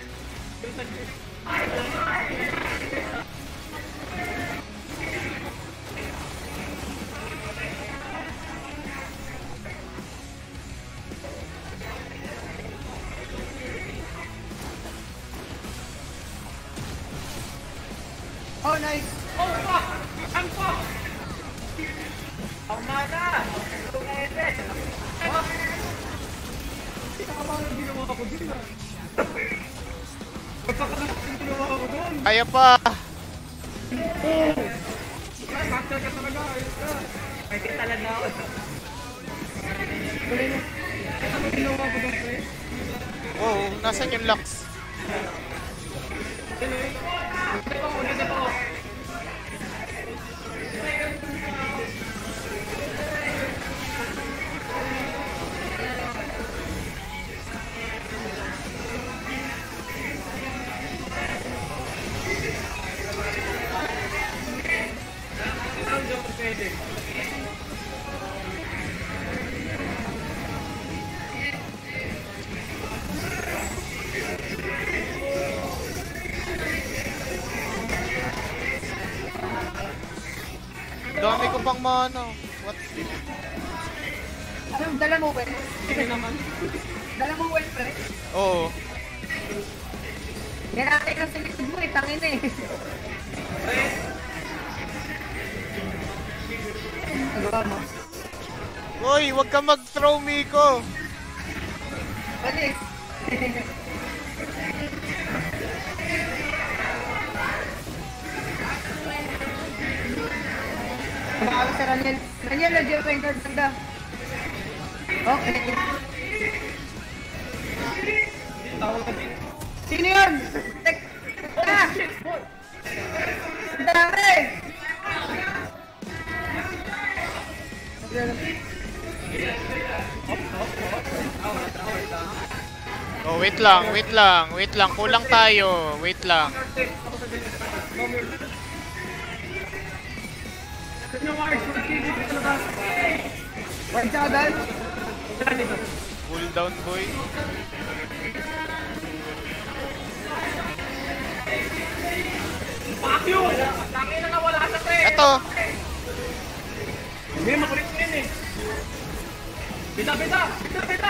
Oh, nice. Oh, fuck! Ang fuck! Ang mana! Ito nga ete! Fuck! Hindi ka ba ang ginawa ko din ah? Pagkakalas yung ginawa ko doon! Kaya pa! Ay, factor ka talaga! Ayos ka! Ay, kaya talaga ako! Tuloy mo. Ito ang ginawa ko doon, pre! Oo, nasan yung Lux? Dito po, dito po! Dami ko pang mana. What? Ano, dala mo, well? Sige naman. Dala mo, well, pre? Oo. Yan natin ang silikod mo, eh, tangin eh. Nagawa mo. Uy, wag ka mag-throw, Miko. Alis. Baka si Raniel. Raniel, lagyan pa yung card ganda. Okay. Sino yun? Tek! Ah! Ang dami! Oh, wait lang, wait lang, wait lang. Kulang tayo. Wait lang. One shot agad. Cool down, boy. Fuck you! Tangin na nawala sa tre! Eto. Hindi, makulit ko yun eh! Bita, bita! Bita, bita!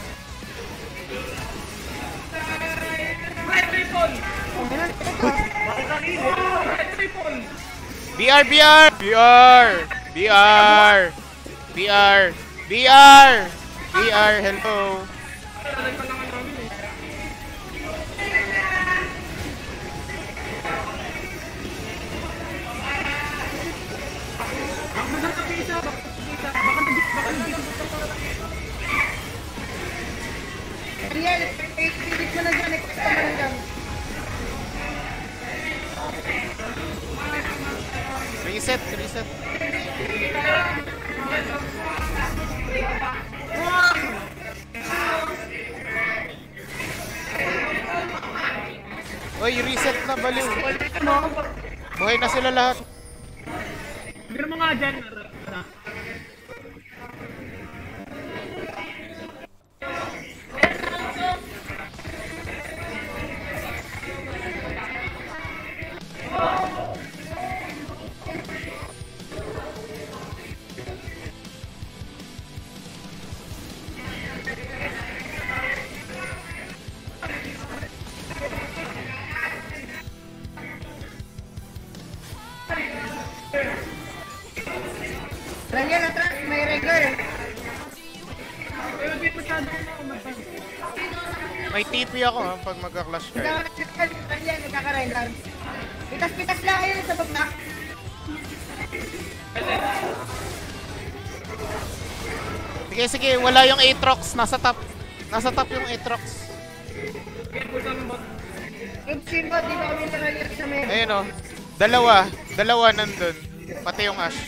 Red Ripple! Bakit kanino? Red Ripple! B R, B R! B R! B R! B R! B R! B R, hello. Alam pa naman namin eh. Ang masarap sa pizza! Baka pizza! Baka nabit! Baka nabit! Raniel, pilit mo na dyan. Next ka mo na dyan. Reset, reset. Oy, reset na baliw. Mo. Buhay na sila lahat. Pero mga dyan. Rangyan atras, may regular. Pero di masyado ako matang. May T P ako ha, pag magka-clash kayo. Rangyan, nagkaka-regular. Pitas-pitas lang kayo sa baba. Sige, sige, wala yung Aatrox. Nasa top. Nasa top yung Aatrox. Kaya po sa bot. Yung Simbo, di ba kami nakalir sa meron? Ayun o. Dalawa. Dalawa nandun. Pati yung Ash.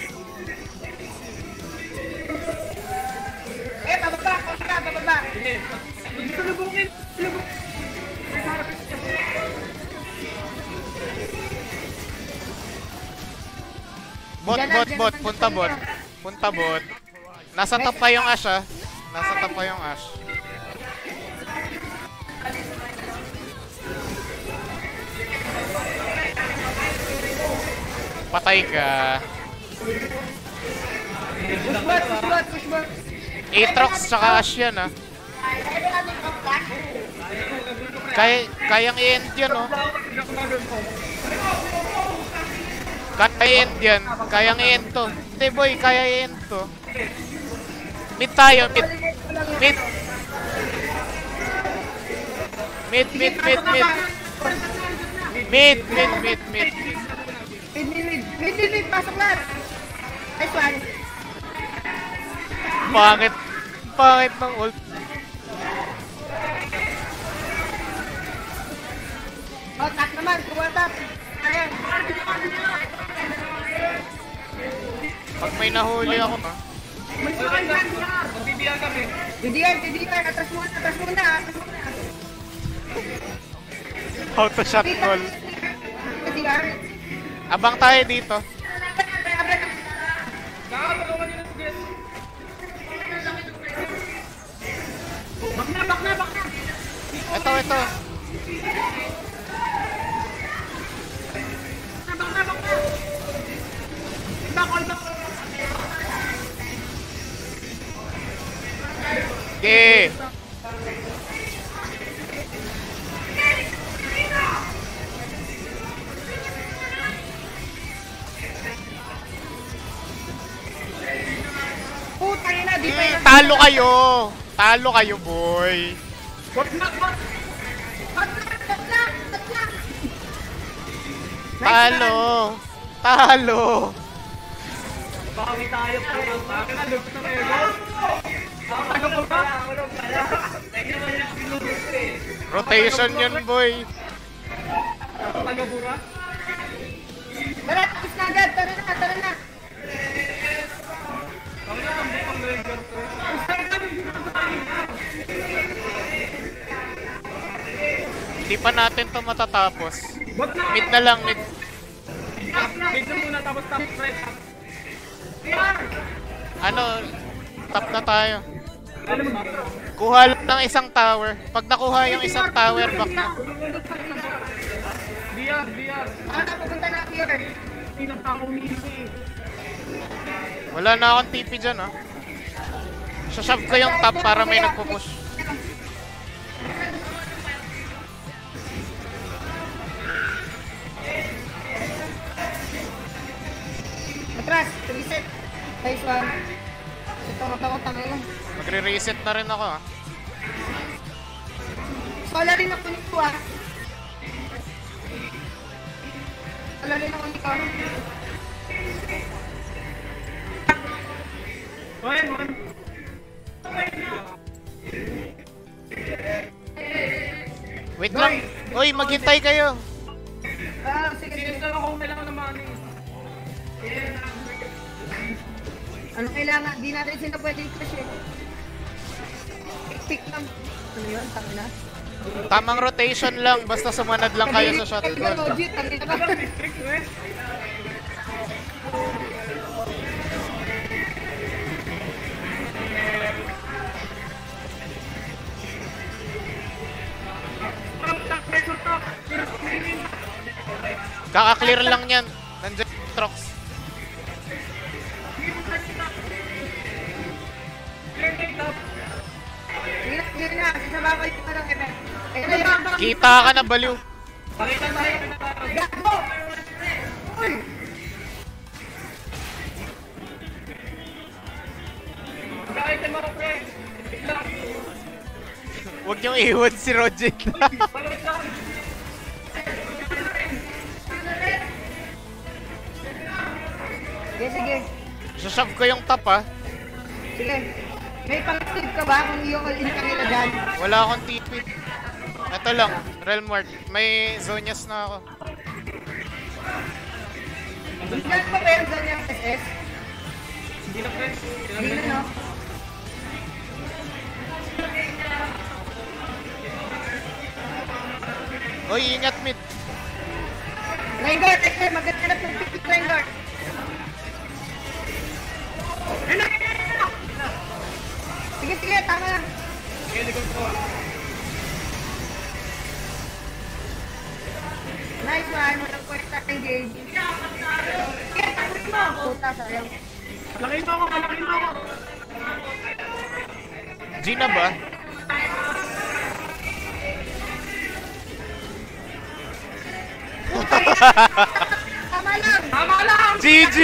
Eh, bababa, bababa, bababa. Sige. Dito lubungin. Lubong. Bot, bot, bot. Punta bot. Punta bot. Nasa top pa yung Ash ha. Nasa top pa yung Ash. Patay ka. Push bot, push bot, push bot. Aatrox tsaka Ash yan ha. Kaya, kayang i-end yan oh. Kaya i-end yan. Kayang i-end to. Hindi boy, kaya i-end to. Mid tayo, mid. Mid. Mid, mid, mid, mid. Mid, mid, mid, mid. Mid, mid, mid. Mid, mid, mid. Pasok na. Nice one. Pangit. Pangit ng ult. Oh, tap naman. Kuha tap. Ayan. Pag may nahuli ako ha. Magbibigyan kami. Didian, Didian. Atras muna, atras muna. Atras muna. Auto shot call. Didian. Abang tayo dito. Kakatulungan nyo na si Jess. Bak na, bak na, bak na. Ito, ito. Bak na, bak na. Bak, all back. Okay. Putang ina, di pa Hmm, yun. talo kayo. Talo kayo, boy. Bot na, bot. Talo. Talo. Bawi tayo po. Akin na, lupit ng ego. Taga po ba? Rotation yun, boy. Taga bura? Tara, tapos na agad. Tara na, tara na. Kami na, ang bukang Ranger ko. Hindi pa natin to matatapos. Bot na! Mid na lang, mid. Mid na muna, tapos top right. Ano, top na tayo. Alam mo, Kuha lang ng isang tower. Pag nakuha yung isang tower, back na. B R, B R. Ah, napupunta na here. Pinagtakong easy. Wala na akong T P dyan, ha. Sasab ko yung top para may nagpupush. Atras, reset. Nice one. Ito, ako, tangin lang. Magre-reset na rin ako, ha. Wala rin ako nito ah. Wala rin ako nito. One, one. Wait lang. Uy, maghintay kayo. Ah, sige, sige. Sige, lang ako kailangan ng money. Ano kailangan? Di natin sila pwedeng push eh. Pick lang. Ano yun? Tangin na. Tamang rotation lang, basta sumanad lang kayo sa shotgun. Logit, ang ina ka. District, eh. Kaka-clear lang yan. Nandiyan yung trucks. Hindi na, hindi na. Sasababay ka ng event. Eh, na yun. Kita ka na, baliw. Pakita tayo. Gago! Uy! Mag-item ako, pre. Huwag niyong iwan si Roger. Balik lang. Sige, sige. Sashove ko yung top ah. Sige. May pang-tip ka ba kung yung all-in ka nila dyan? Wala akong T P. Ito lang, Realm Ward. May Zonias na ako. Dyan pa meron dyan yung S S? Hindi na, pre. Hindi na, no? Oy, ingat mid. Triangle, eh, maganda na yung pick triangle. Sige, sige, tama na. Sige, likod ko. Nice one, walang kwenta engage. Sige, takuin mo. Puta, sayang. Malaking mo ako, malaking mo ako. Gina ba? Tama lang. Tama lang! G G!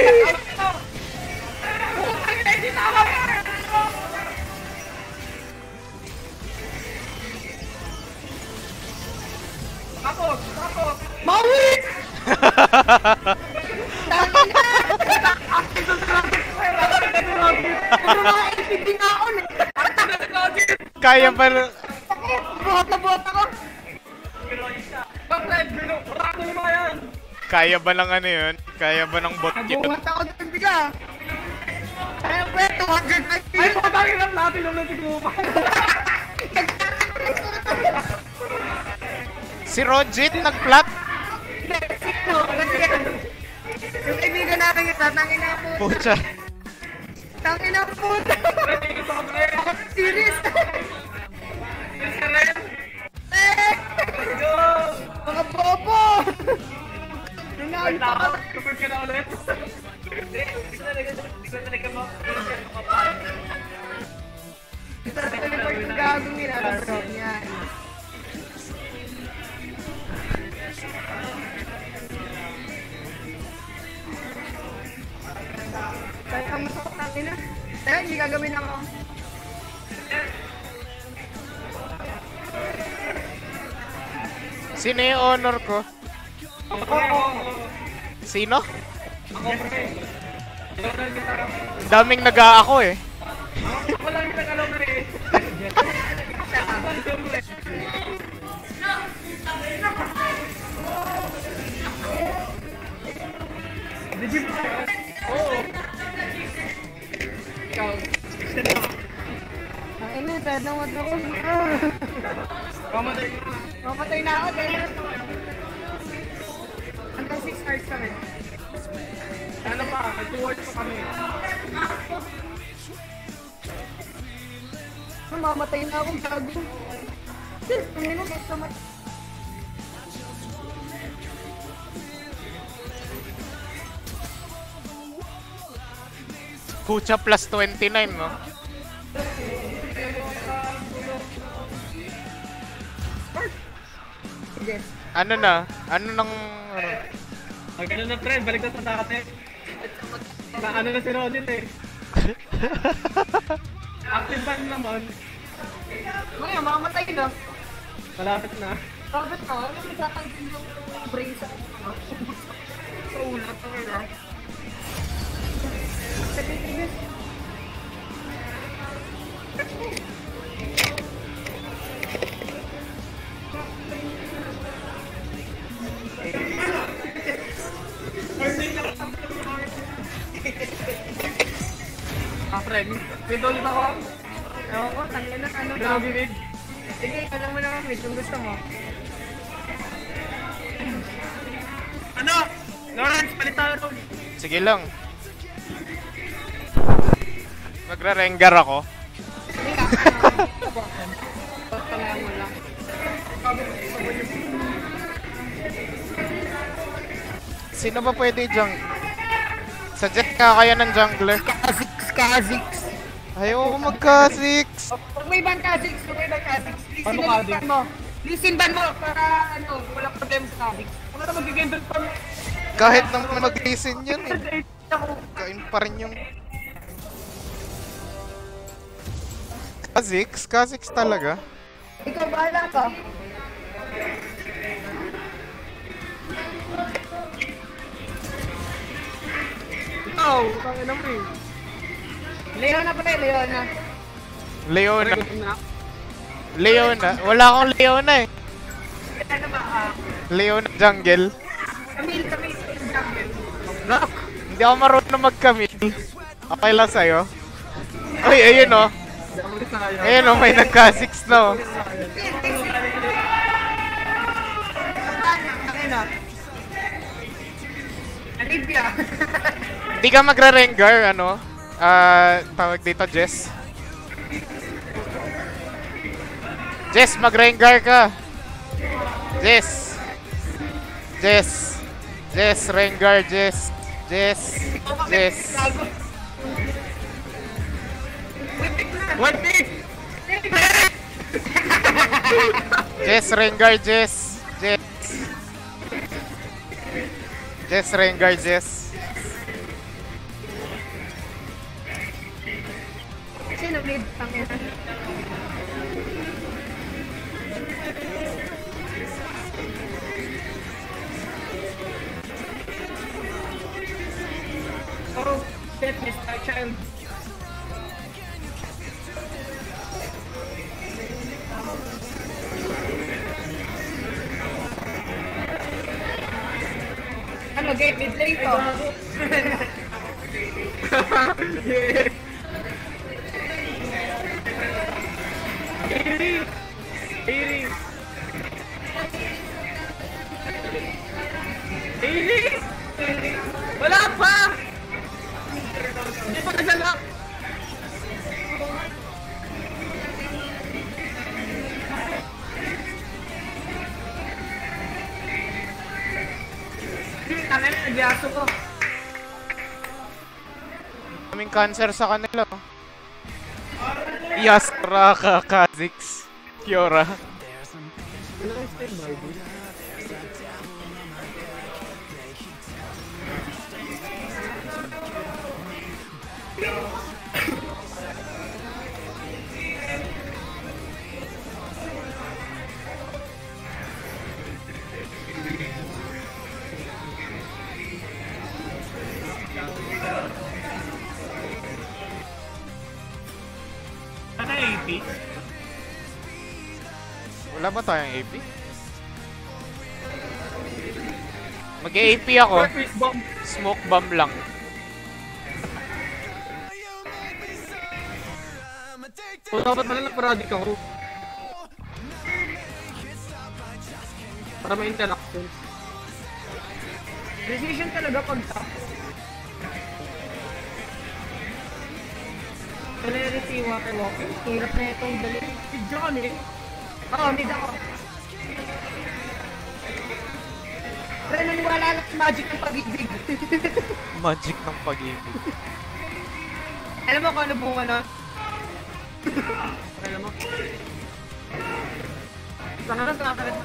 Hindi tama yan! Tapos, tapos. Maui! Tangin na! Pero mga L P D nga ako eh. Kaya ba na... Sakit! Buhat na buhat ako. Bakit? Barako yung mga yan! Kaya ba ng ano yun? Kaya ba ng bot yun? Nabuhat ako ng biga. Kaya pa, two hundred fifty. Ay, pakatangin lang natin yung nagtigupa. Si Rojit nag-flat? Sino? Kasi yan. Yung kaibigan natin ito, tangin na po. Pucha. Tangin na po. Serious. Eh! Mga bobo! Nanalo pa ako. Kapag ka na ulit. Ito na teleport yung gagawin nila. Yan. Kaya ang masakot natin na. Eh, hindi gagawin ako. Sino yung honor ko? Sino? Ako, pre. Daming nag-a-ako eh. Ako lang yung nagalaw na rin. Did you... Oo. Ikaw. Ang ina, tad na wad ako. Kamatay. Mamatay na ako dahil. Hanggang six hours kami. Ano pa? Nag-towards pa kami. Mamatay na akong gago. Ang ina, gusto mo. Kucha plus twenty-nine, no? Yes. Ano na? Ano nang... Ano? Pag ano na trend, balik na sa dati. Na ano na si Rodin eh. Active ban naman. Ngayon, makamatay na. Malapit na. Bakit na? Ano yung tatangkin yung brain sa sa ulat na nila? Sige, sige. Ah, friend. Pwede ulit ako. Ewan ko, tangin na ano Pero daw. gilig. Sige, alam mo naman, Mitch, kung gusto mo. Ano? Lawrence, palit tayo ron. Sige lang. Magre-rengar ako. Sige ka. Pagpalaan mo lang. Sino ba pwede jung... Suggest ka kaya ng jungler? Kha'Zix, Kha'Zix. Ayaw ko mag-Kha'Zix. Pag may ban Kha'Zix, pag may ban Kha'Zix, please Ano sinalipan Kha'Zix? mo. Please sinban mo para ano, walang problema sa Kha'Zix. Ano na mag-gigandol pa? Kahit naman mag-reason yun eh. Kain pa rin yung... Kha'Zix? Kha'Zix talaga? Ikaw, bahala ka. Ikaw, kaya naman eh. Leona pa rin, Leona. Leona. Na. Leona. Wala akong Leona eh. Ano ba, ah? Leona jungle. Camille, Camille, jungle. Rock! Hindi ako marunong mag-Camille. Okay lang sa'yo. Uy, ayun oh. Hindi ako ulit tayo. Ayun oh, may nag-Kha'Zix na oh. Ano? Olivia. Hindi ka magre-rengar, ano? Ah, tawag dito, Jess. Jess, mag-rengar ka. Jess. Jess. Jess, rengar, Jess. Jess. Jess. One pick! Jess, rengar, Jess. Jess. Jess, rengar, Jess. Sino lead? Tangina. Oh, shit, Mister Child. Ano, game mid lane to? Yeah. Iri! Iri! Iri! Wala pa! Hindi pa nagalak! Tangina, nagyaso ko. Kaming cancer sa kanila. oh. Yasra ka, Kha'Zix. Fiora. Ano A P? Wala ba tayong A P? Mag-A P ako. First bomb. Smoke bomb lang. O dapat pala nag-product ako. Para may interactions. Precision talaga pag top. Clarity, walker, walker. Hirap na itong dali. Video kami. Oo, mid ako. Pero naniwala lang sa magic ng pag-ibig. Magic ng pag-ibig. Alam mo kung ano bunga na? Alam mo? Saan na sa akin?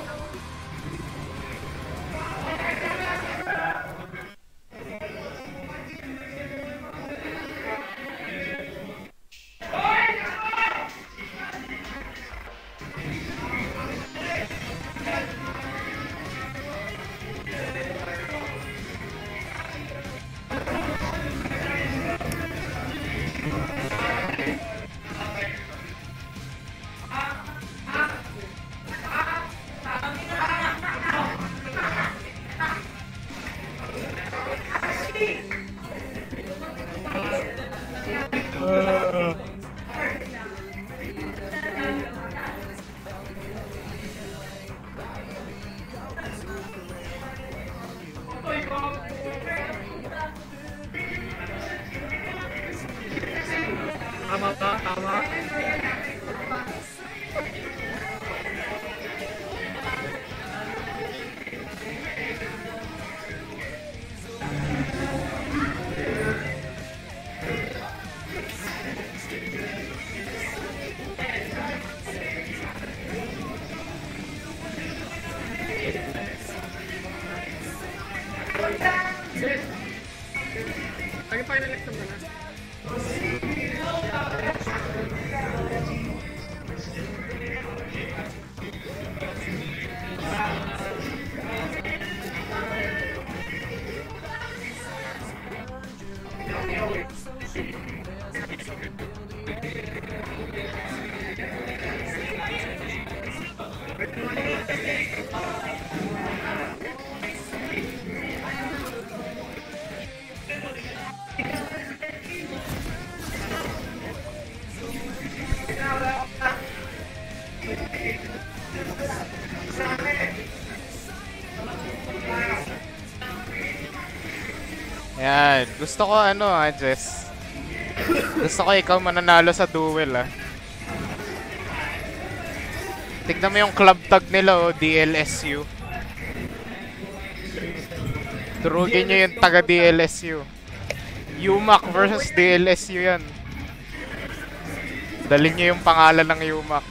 Lagi final exam na na. Yan. Gusto ko ano ah, Jess. Gusto ko ikaw mananalo sa duel ah. Tignan mo yung club tag nila oh, D L S U. Durugin nyo yung taga D L S U. U M A C versus D L S U yan. Dalhin nyo yung pangalan ng U M A C.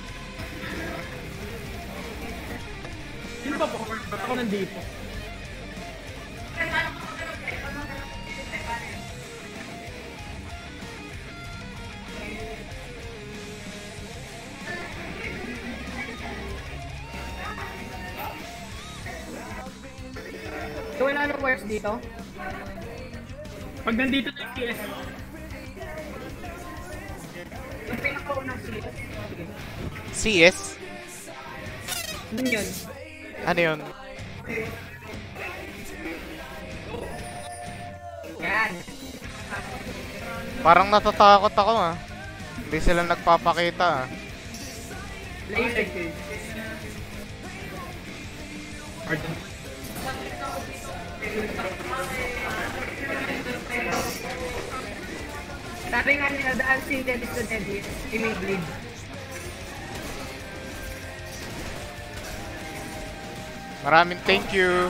Sino ba po? Ba't ako nandito? So, wala nang wires dito? Pag nandito na yung C S. Yung pinakaunang sila. C S? Ano yun? Ano yun? Yan. Parang natatakot ako ah. Hindi sila nagpapakita ah. Laser cage. Pardon. Sabi nga nila, the unseen is the deadliest. He may bleed. Maraming thank you.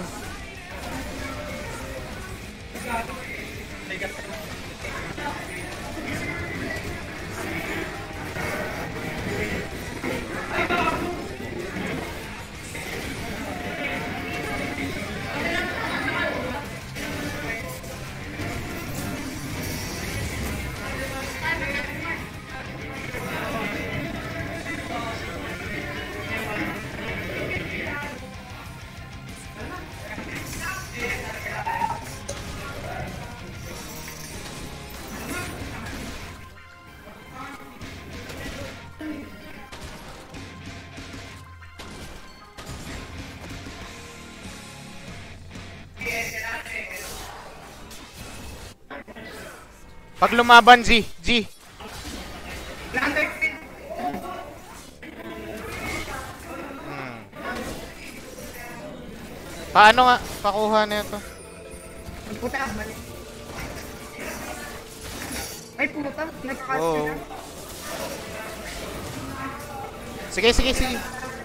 Pag lumaban, G, G. Hmm. Paano nga? Pakuha na ito. Puta, mali. Ay, puta. Nagkakas Oo. na. Sige, sige, sige.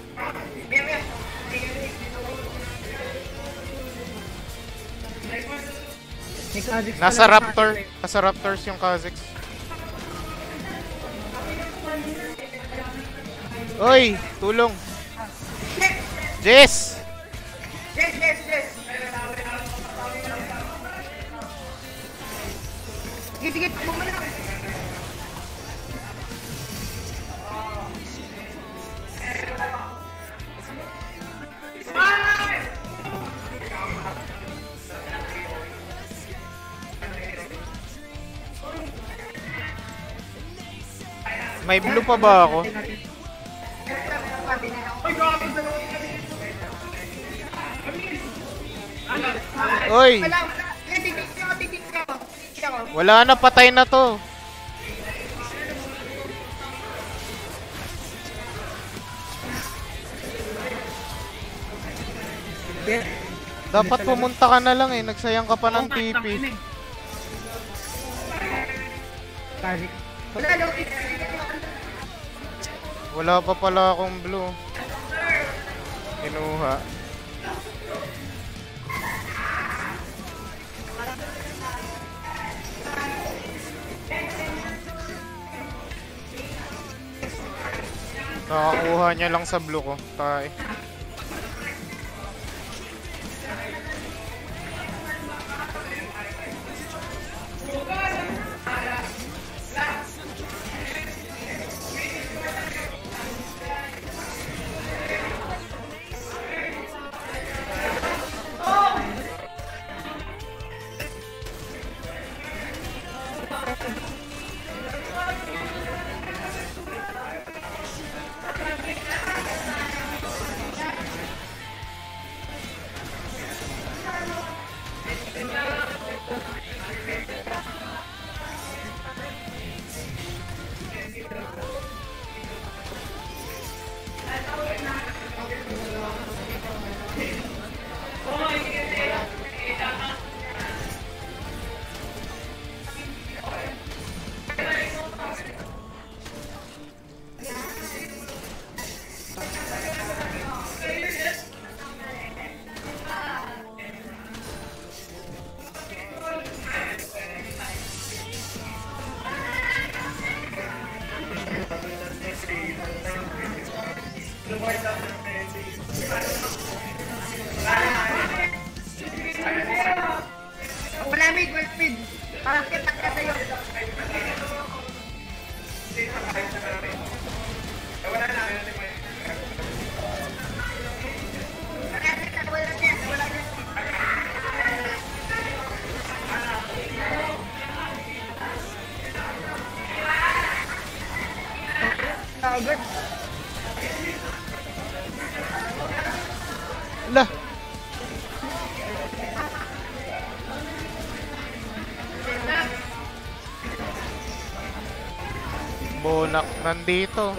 Nasa Raptor. Nasa Raptors yung Kha'Zix. Oy, tulong. Jess! Yes, yes, yes. Sige, sige. Bumalik ako. May blue pa ba ako? Oy! Wala, wala. Titik ako, titik ako. Titik ako. Wala na, patay na to. Dapat pumunta ka na lang eh, nagsayang ka pa ng T P. Wala, Loki. Wala pa pala akong blue. Kinuha. Nakakuha niya lang sa blue ko. Tay. Wala mid, wala mid. Parang kita ka sa'yo. Oh, good. Lah. Bonak nandito.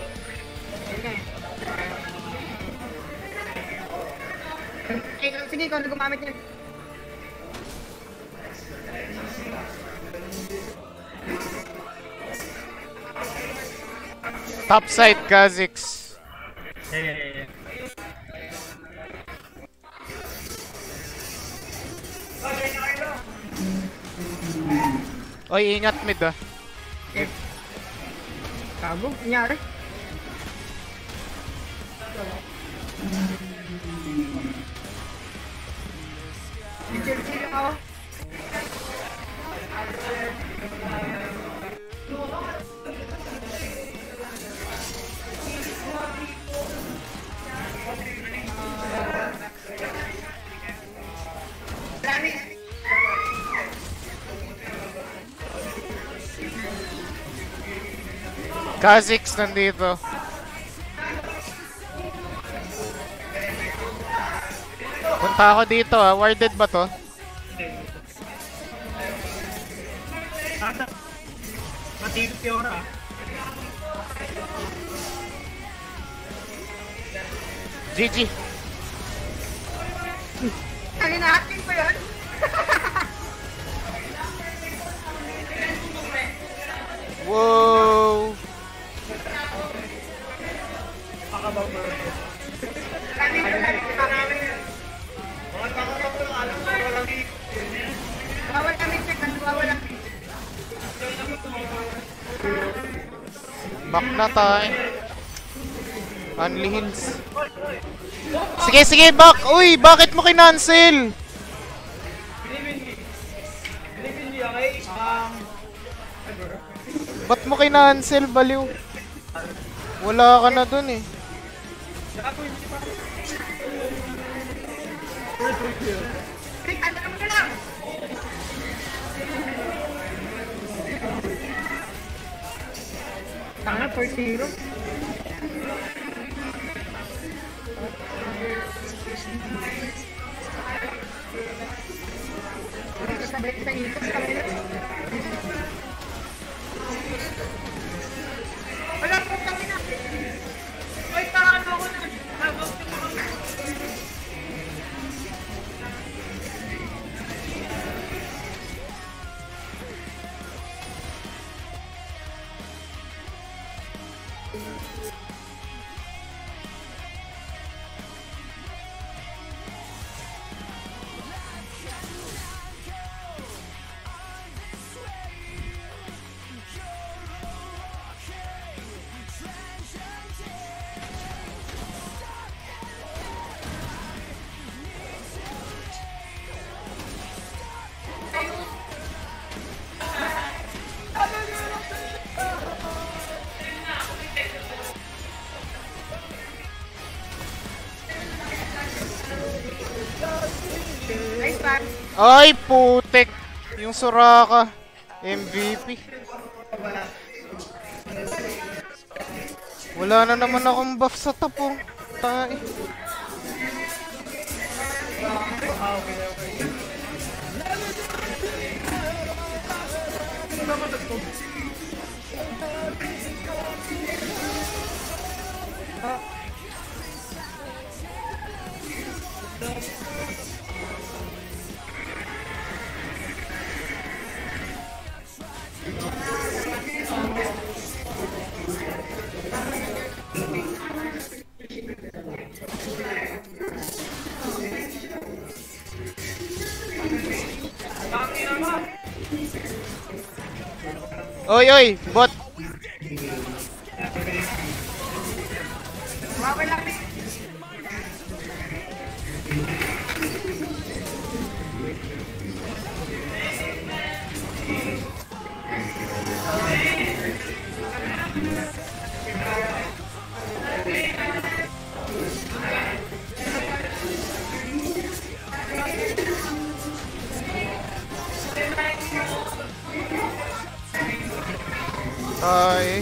Sige, ikaw na gumamit niya. Top side, Kha'Zix. Yeah, yeah, yeah. Oy, ingat mid ah. Kago, nangyari. Chill-chill lang ako. Kha'Zix nandito. Punta ako dito ah. Warded ba to? Asa? Matipid si Ora. G G. Ano natin ko yun? Wow. Bawal kami check, bawal lang. Back na tayo. Unli Hills. Sige, sige, back! Uy, bakit mo kinancel? Ba't mo kinancel, baliw? Wala ka na dun eh. Ano naman ka lang? Tanga, four zero. Sabay sa ikas kami na. Wala po kami na. Ay, tahan ako na. Ay, putek! Yung Soraka. M V P. Wala na naman akong buff sa top oh. Tae. Oy, oy, bot. Ay.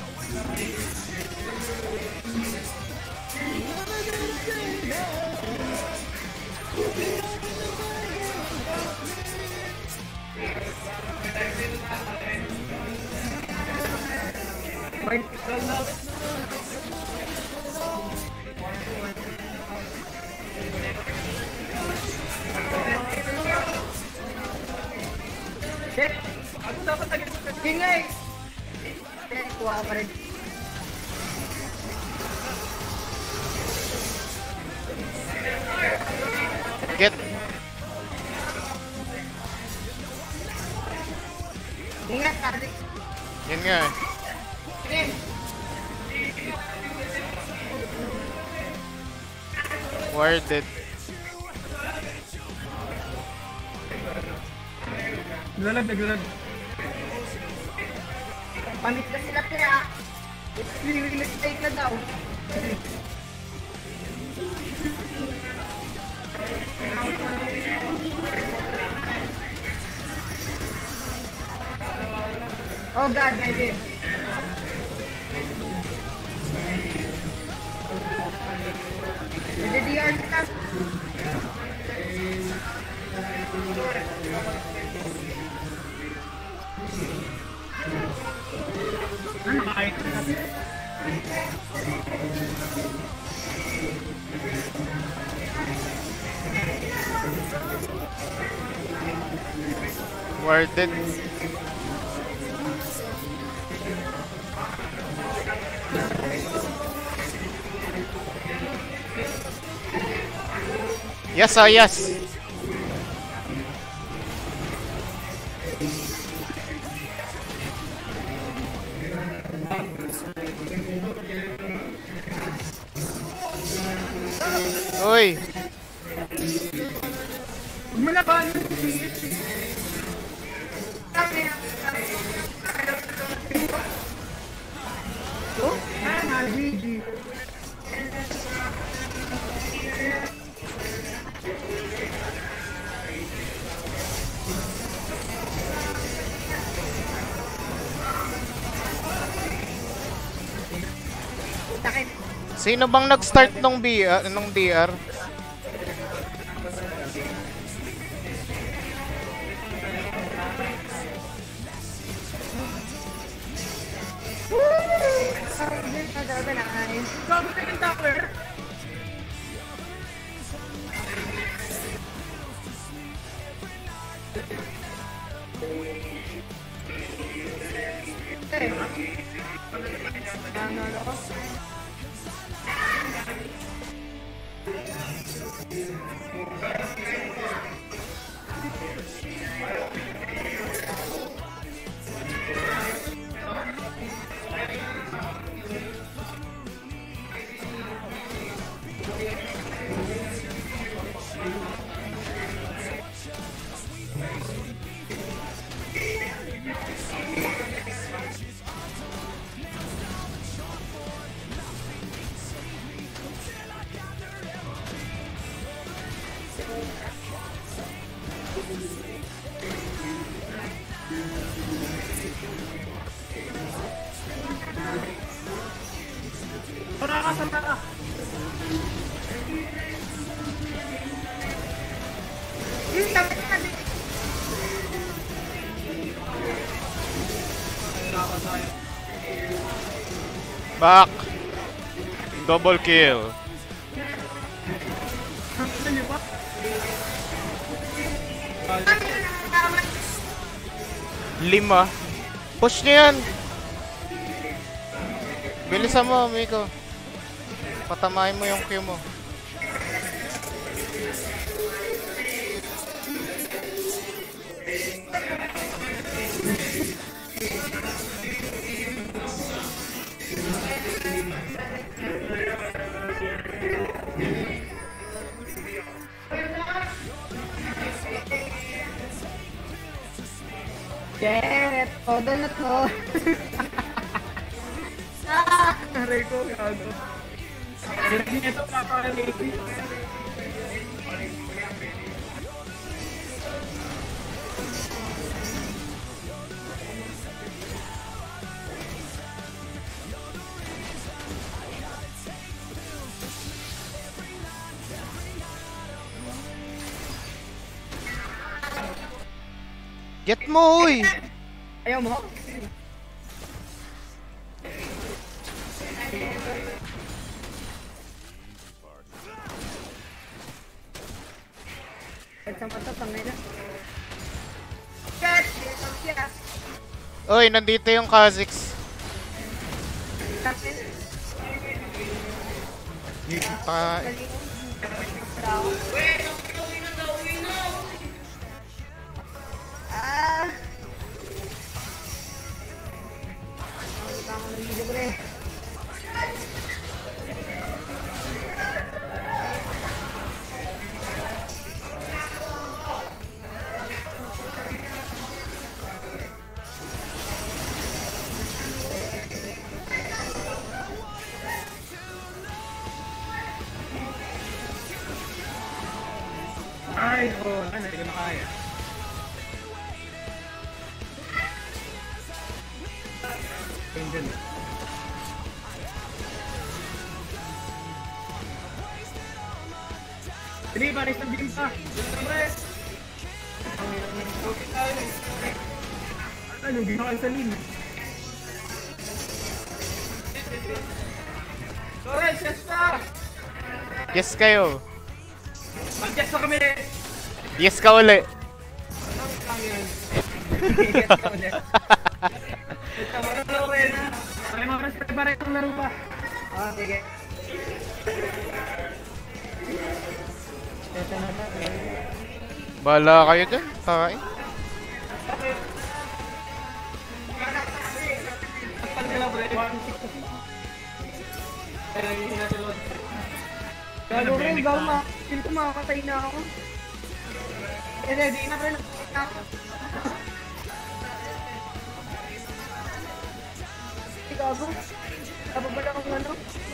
Ano dapat naging Ingay! Eh, kuha ka pa rin. Get. Ingat, Kardik. Yan nga eh. Eh, Warded. Naglalag, naglalag. pamit na sila kaya. Mistake na daw. Oh God, I did. Nag-D R ka. Ano kahit? Warded. Yes, ah, yes. Uy. Huwag mo na ba? Oh, ah, G G. Sakit. Sino bang nag-start nung B R, nung D R? Gago na yung tower. Nakakasama ka. Hmm, dapat ka din. Back. Double kill. Ano ba? Lima. Push niyo yan. Bilisan mo, Miko. Patamahin mo yung Q mo. Shit! Todo na to. Ah! Aray ko, gago. Hindi nito papakalitin. Get mo, uy! Ayaw mo? At sa mata, tangay na. Shit! Shit! Uy, nandito yung Kha'Zix. Tapin. Pa... Ah! Nakita ko ng video, pre. Ay, oo. Ay, hindi ko na kaya. Angel. Hindi, pares ng bilis pa. Ano, ginawa sa lin. Torres, yes pa! Yes kayo. Mag-yes na kami! Yes ka uli. Yes, ka ulit. Ito, marunong rin ha. Ay, mga oras pa rin itong laro pa. Ah, sige. Ito na na. Bahala kayo dyan. Kakain. Takpan ka lang, pre. Kaya hindi natin load. Galo rin, galo ma. Feel ko makakatay na ako. Eh, di na pre. Gago. Tapos ba lang ang ano?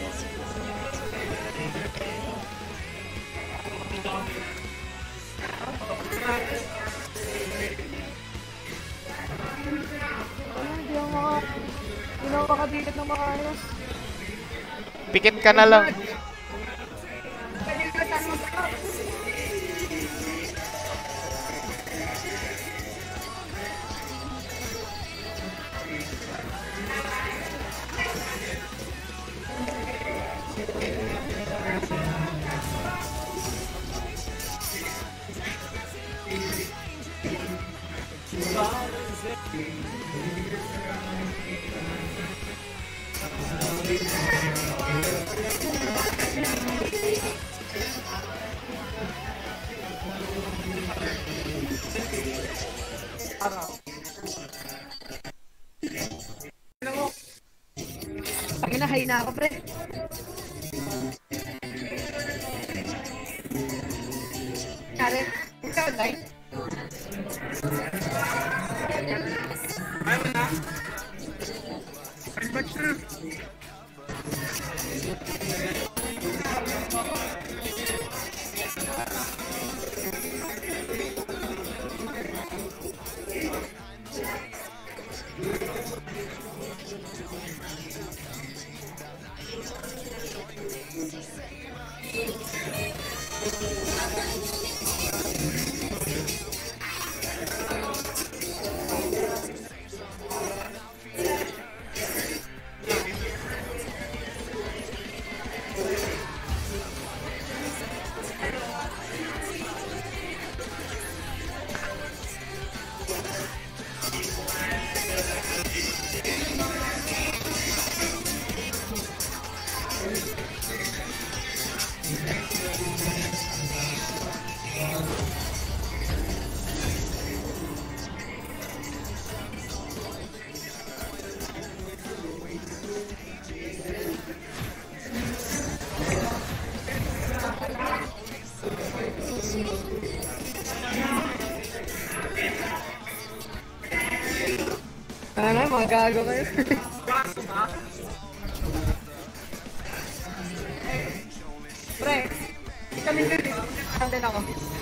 Ano, hindi ako maka... Hindi ako makadikit ng mga ayos. Pikit ka na lang. Pwede ka saan mo sa Ay, nahay na ako, pre. Karen, ikaw, like? Ay, wala. Ay, batch na. Ano, magago kayo. Gago ba? Pre, hindi kami din. Saan din ako?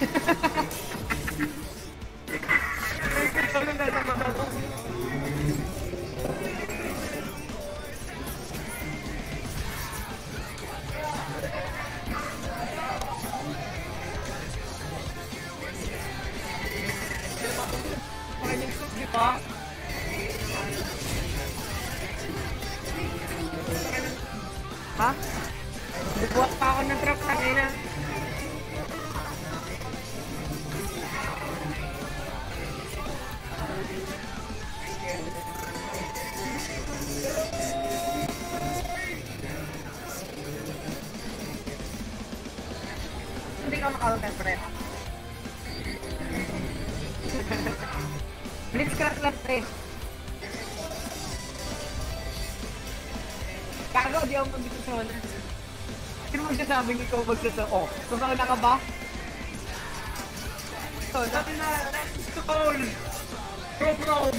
Pa? Ha? Bubuhat pa ako ng truck kanina. Hindi ka makakal, pre. Blitzcrank left, pre. Kago, di ako magbito sa wala. Sino magsasabing ikaw magsasa... Oh, susakala ka ba? So, Sabi na, stone! Go brown!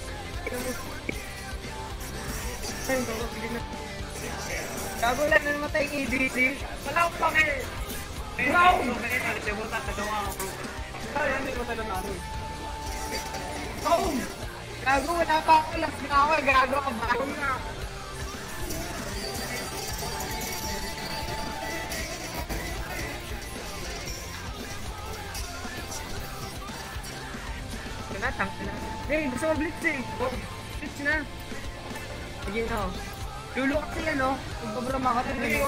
Gago lang na namatay yung A D C. Wala akong pake! Brown! Kaya hindi mo tayo natin. Oh! Gago, wala pa ako. Last na ako. Gago ka ba? Diba? Tangka na. Hey, gusto mo blitz eh. Oh, blitz na. Sige na. Lulo kasi yan oh. Magpabrama ka talaga.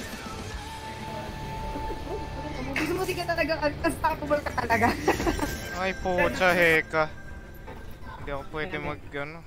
Gusto mo di ka talaga unstoppable ka talaga. Ay, pucha, heka. Hindi ako pwede mag, ano,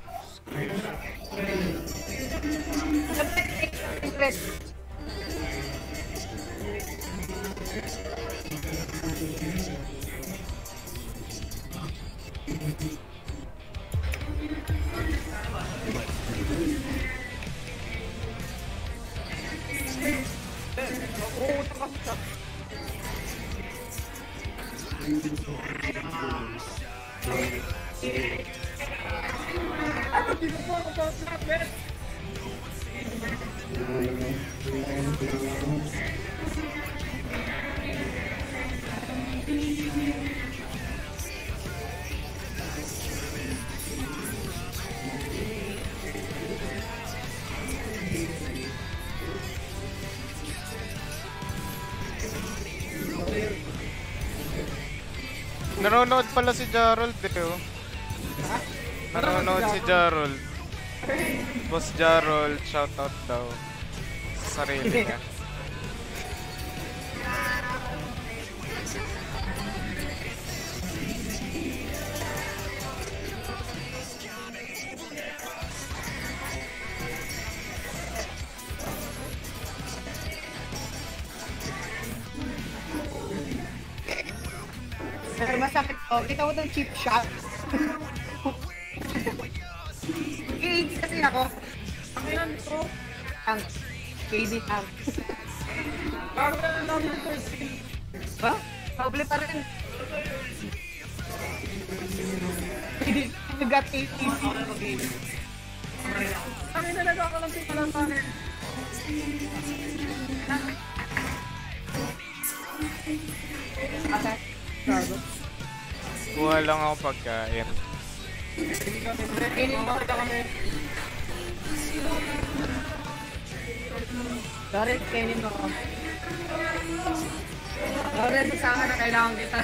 nanonood pala si Jarrold eh, oh. Nanonood si Jarrold. Boss Jarrold, shoutout daw sa sarili niya. Pero masakit to. Kita mo itong cheap shot. K D kasi ako. Ang ilan ito? Ang K D ang. Bago na lang namin ito. Ha? Doble pa rin. You got A T C. Ang ina nagkakalampi pa lang sa akin. Ate. Gago. Kuha lang ako pagkain. Kainin mo kita kami. Sorry, kainin mo ako. Sorry, sa akin na kailangan kita.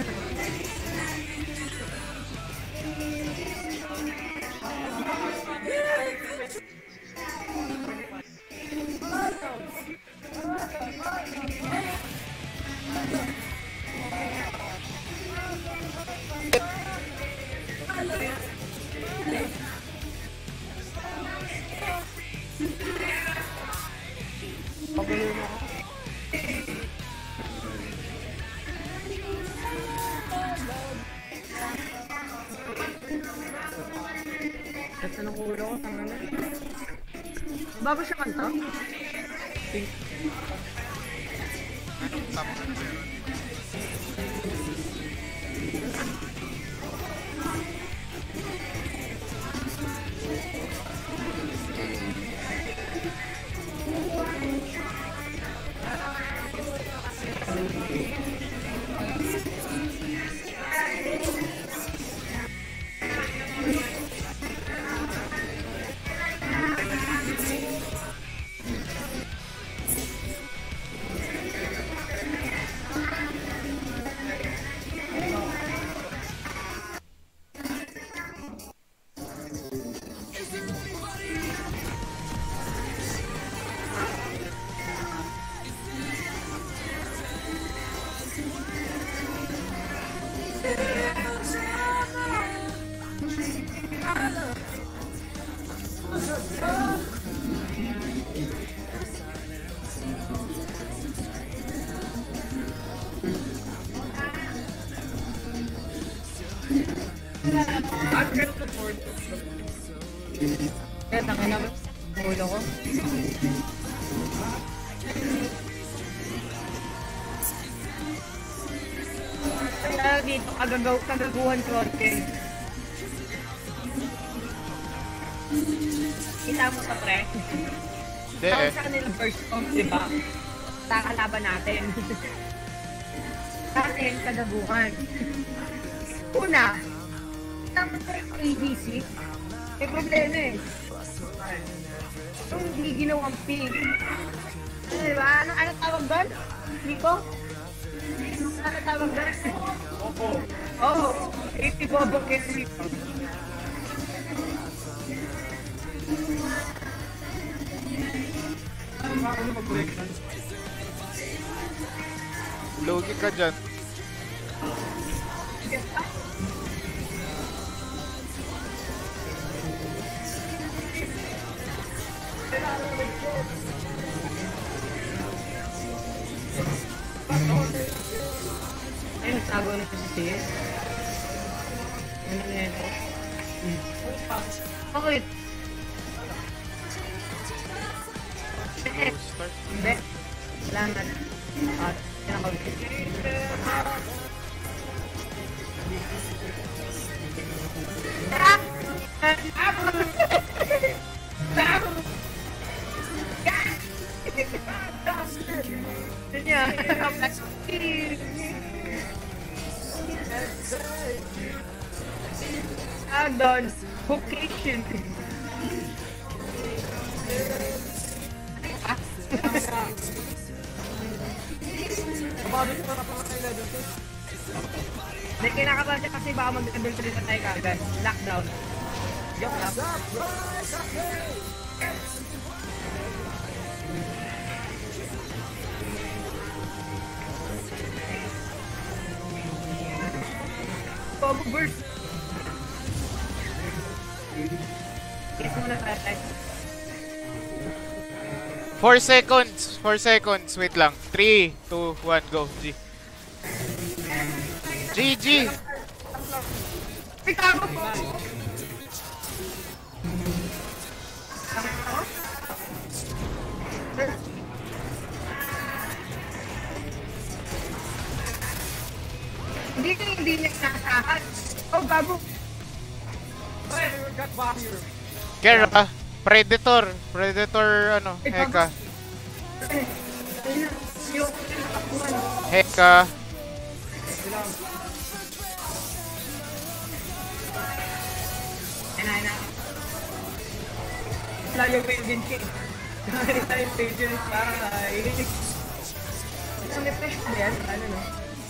Pagulong mo. Kasi nang ulo ko, tanga na. Bago siya kanta? Pink. Anong top? I'm gonna support. Kaya tangin na. Ulo ko. Kaya dito, kagagaw, kagaguhan ko. Okay. Kita mo sa pre? Hindi Ako eh. sa kanila first off, di ba? Kakalaban natin. Sa atin, kagaguhan. Una, tapos sa A D C, may problema eh. Yung hindi ginawang pink. Ano diba? Ano, ano tawag doon? Nico? Ano tawag doon? Opo. Oo. eighty bobo kay Nico. Ano mag-collection? Lugi ka dyan. Ay, nagtago na po si Sis. Ano na yan? Bakit? Eh, Start. hindi. Wala na. At, pinakaulit. Add-on, vocation. Bakit ko na pala kayo dito? May kinakabahan siya kasi baka mag-double trip na tayo kagad. Lockdown. Joke lang. Combo burst. Kiss muna tayo tayo. four seconds. four seconds. Wait lang. three, two, one, go. G. G, G. Picago po! Hindi ka hindi nagsasahan. Oh, bago. Hey, we got back here. Kera. Predator. Predator, ano, Heka. Heka. Ano, ano? Wala yung Pagan King. Nakita yung Pagan para ay... Isang refresh ba yan? Ano, no?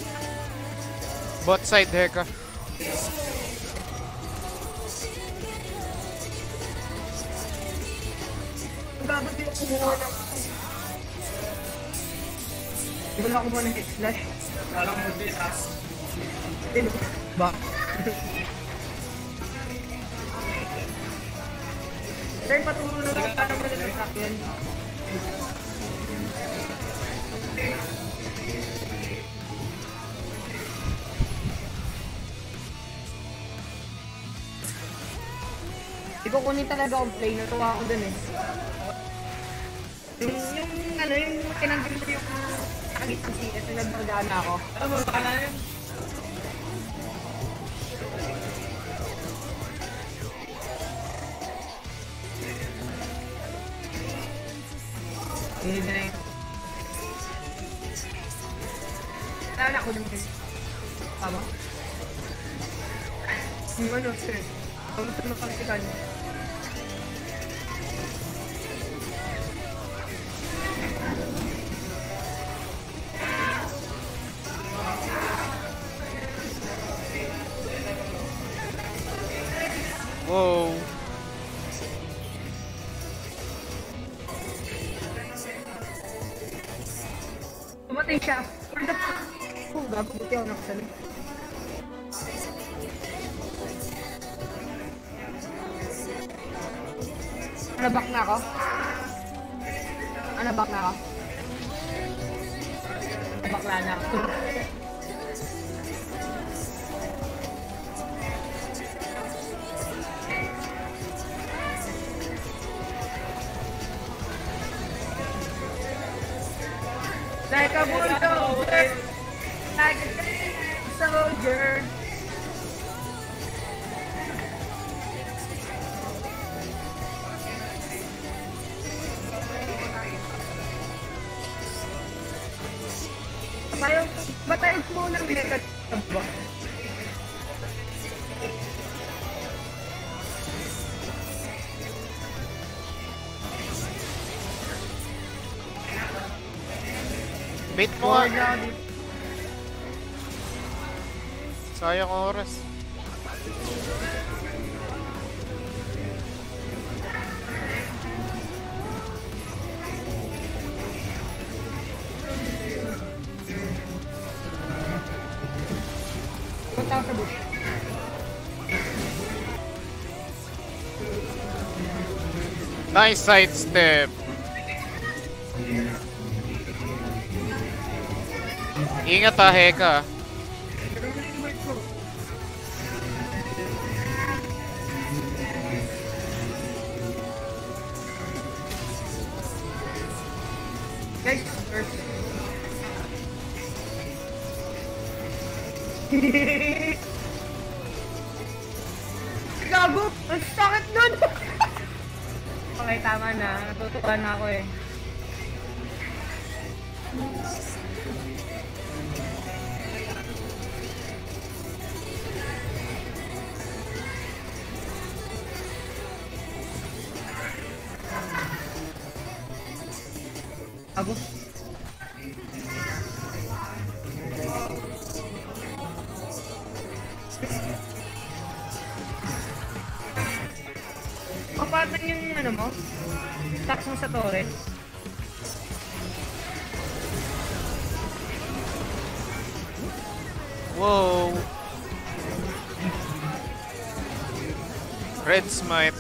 Bot side, Heka. Ang gabot yung kumuha ng... Hindi ko na kumuha ng hit slash. Wala ko mag-bit ha. Ba? Sir, patulong na lang paano mo nag-attack yan. Hindi ko kunin talaga ang play. Natuwa ako dun eh. Yung, yung ano, yung tinanggal mo yung agit ng C S na nagpagana ako. Ano mo, baka na yun? Hindi na yun. Tala ko naman. Tama? Yung ano, sir. Ang gusto na pagsikan. Wow. Pumatay siya. For the fuck. Oh, gago. Buti ako nakasali. Nabak na ako? Ah, nabak na ako? Nabakla na ako. Like a soldier. Tayo, ba tayo muna ng record ba? Bait mo nga. Sayang oras. Punta ako sa bush. Nice sidestep. Ingat ha, Heka. Guys, first. Gago! Ang sakit nun! Okay, tama na. Natutukan na ako eh. Gago. Kapatan yung ano mo? Stacks mo sa torre. Whoa. Red smite.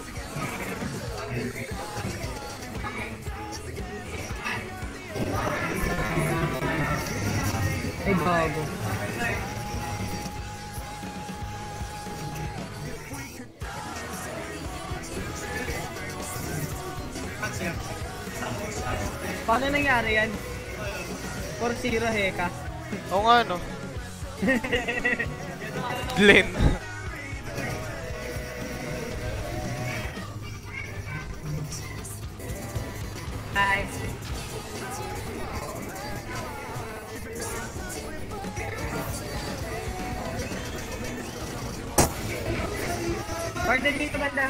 Ay, gago. Paano nangyari yan? four zero Heka. Oo nga no. Glenn. Ay. Order dito banda.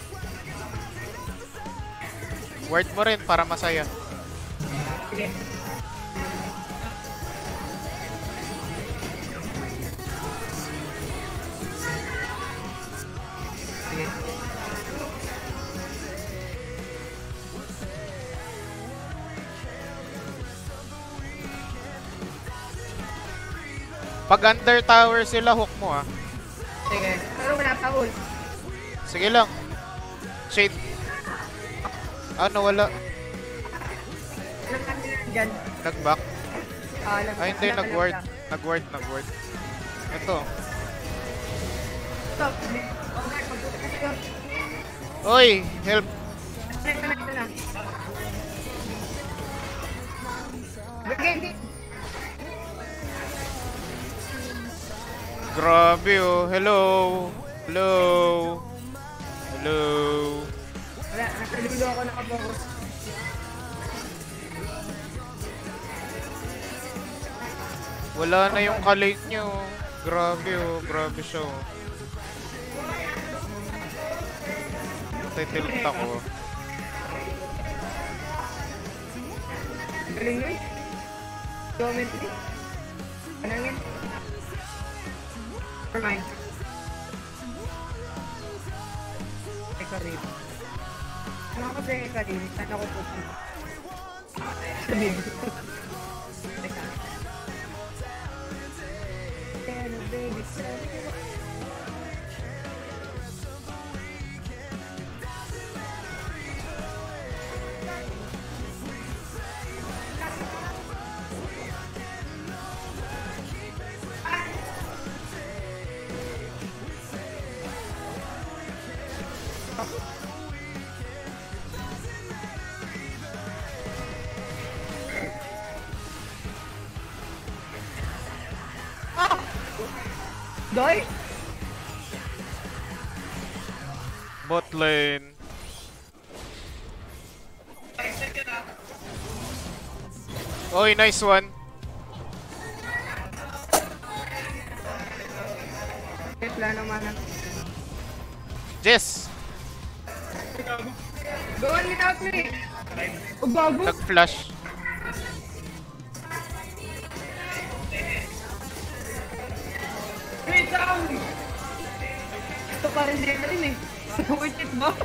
Word mo rin para masaya. Sige. Sige. Pag under tower sila, hook mo ah. Sige. Pero wala pa ult. Sige lang. Shade. Ano, wala. Alam kami yan dyan. Nag-back. Ah, alam- Ay, hindi. alam- alam Nag-ward. lang. Nag-ward, nag-ward. Ito. Stop. Okay, magbuti kasi yun. Oy, help. Ito na, ito na. Bigay, hindi. Grabe oh. Hello. Hello. Hello. Wala, nakalilo ako nakapokus. Wala na yung kalate nyo. Grabe oh. Grabe siya oh. Titilt ako. Galing yun. Geometry. Ano yun? Never mind. Eka rin. Ano ako sa eka rin? Saan ako po? Eka. Hello baby, Doy? Bot lane. Oy, nice one. Eh, wala naman na. Jess! Go on without me! Oh, bago! Nag-flash. Wait down! Ito pa rin din rin eh. Worth it ba?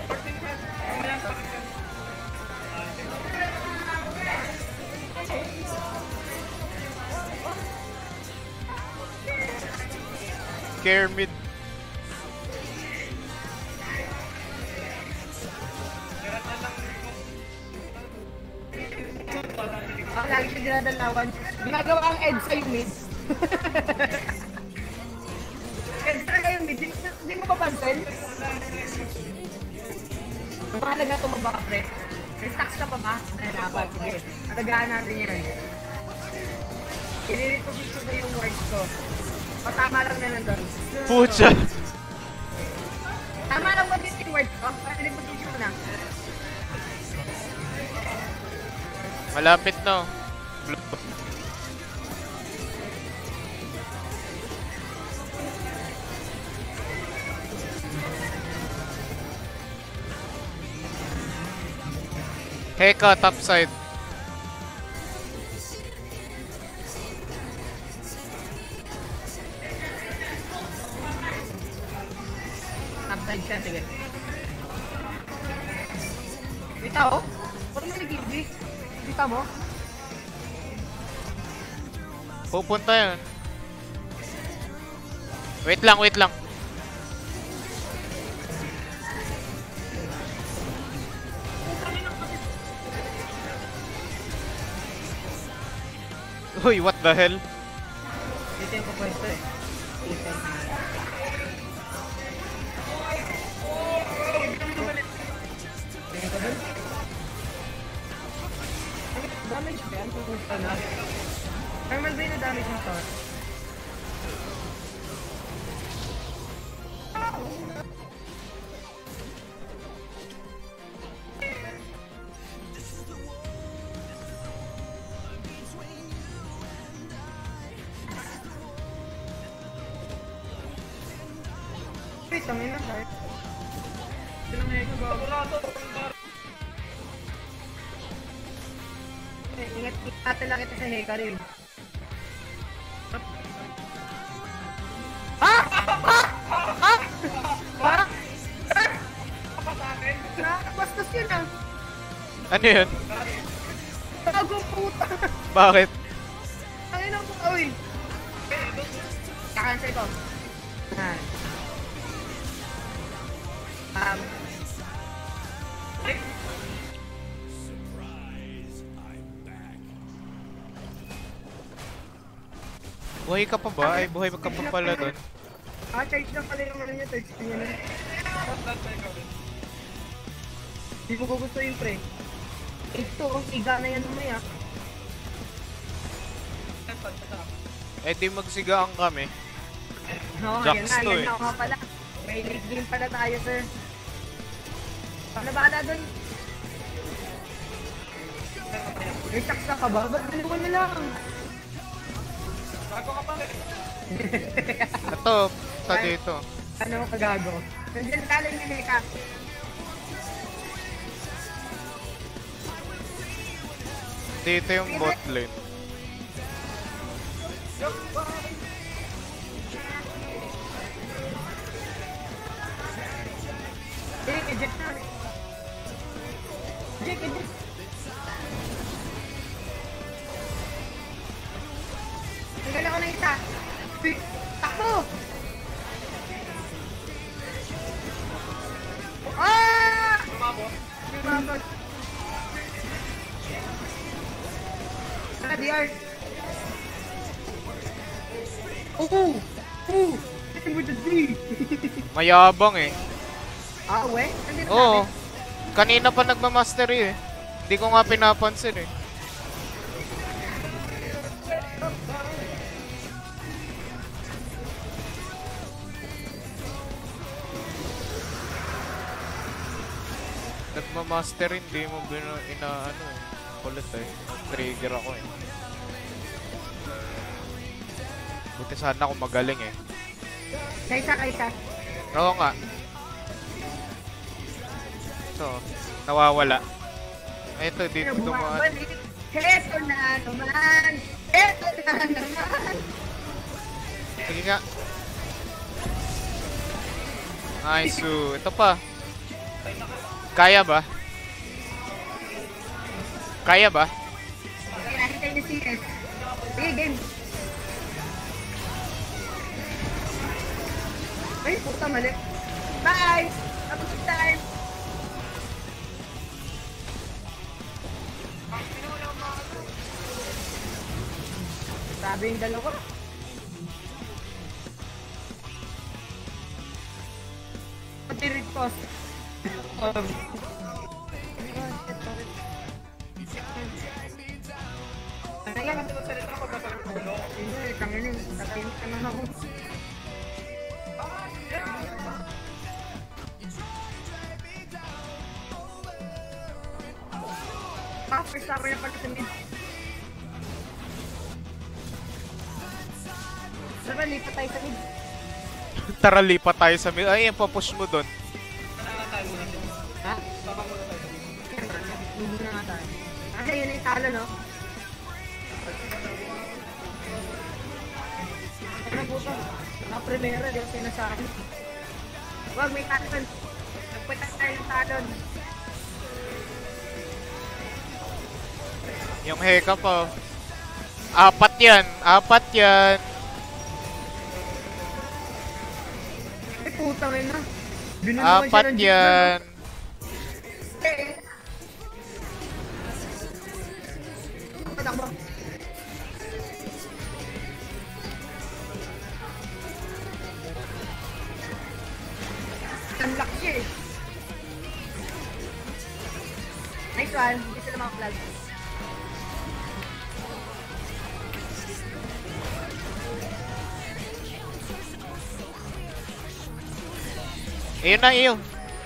Kermit. Ako lagi siya dinadalawan. Ginagawa ang edge sa'yo mid. Edge talaga yung mid. Hindi mo papansin? Mahalaga tumaba ka, pre. May stacks ka pa ba? Ay, dapat. Sige. Natagaan natin yan. I-reposition ko yung words ko. Patama lang na nandun. Pucha. Tama lang ba yung words ko? I-reposition ko na. Malapit no. Blue. Heka, top side. Upside siya, sige. Kita oh? Parang may nag-give. Kita mo? Pupunta yan. Wait lang, wait lang. Uy, what the hell? Dito yung papwesto eh. Damage ba yan? Pupunta na. Normal ba yung damage ng tower? Wait, tangin na tayo. Silang Heka gagurato. Eh, ingat natin lang ito sa Heka rin. Ah! Ah! Ah! Ah! Nakakabastos yun ah! Ano yun? Tagong puta! Bakit? Ay, na po, uy! Kakansel ko. Ah. Um. Buhay ka pa ba? Ay, buhay ka pa pala doon. Ah, charge lang pala yung ano niya, charge niya na. Hindi mo gusto yung pre. Ito, iga na yan mamaya. Eh di magsigaan kami. Oo, Jacks yan na, to yan eh. na nga pala. May late game pala tayo, sir. Paano ba na doon? May stacks ka ba? Ba't dalawa na lang? Bago ka pa rin. Ito, ito dito. Ano kagago? Nandiyan ka lang yung Heka. Dito yung bot lane. Jake, eject na. Jake, eject. Tanggal ako ng isa. Uy, takbo! Ah! Tumabot. Tumabot. Ah, D R. Oh! Oh! With the D! Mayabang eh. Ah, we? Nandito Oo. namin. Kanina pa nagmamastery eh. Hindi ko nga pinapansin eh. nagmamaster hindi mo bina, ina ano eh. Kulit eh. Trigger ako eh. Buti sana ako magaling eh. Kaysa, kaysa. Oo nga. So, nawawala. Ito, dito dumaan. Heto na naman! Heto na naman! Sige nga. Nice. So, ito pa. Kaya ba? Kaya ba? Okay, nakita niyo si S. Sige, game. Ay, puta mali. Bye! Tapos yung time. Sabi yung dalawa. Pati rin post. Um, Kaya kasi magsalita ko ba sa ulo? Hindi, tangin yun. Tatayos ka naman ako. Ah, first hour na pala sa mid. Tara, lipat tayo sa mid. Tara, lipat tayo sa mid. Ay, yung papush mo doon. Ha? Hindi na nga tayo. Kasi yun ay talo, no? Ano po ito? Naka-primera, di ako sinasabi. Huwag, may talon. Nagpatas tayo ng talon. Yung heka pa. Apat yan. Apat yan. Ay, putang rin na. Binunuan siya Apat ng yan. Eh. Patakbo. Ang laki eh. Nice one. Hindi sila mga-flag. Ayun na, iyo.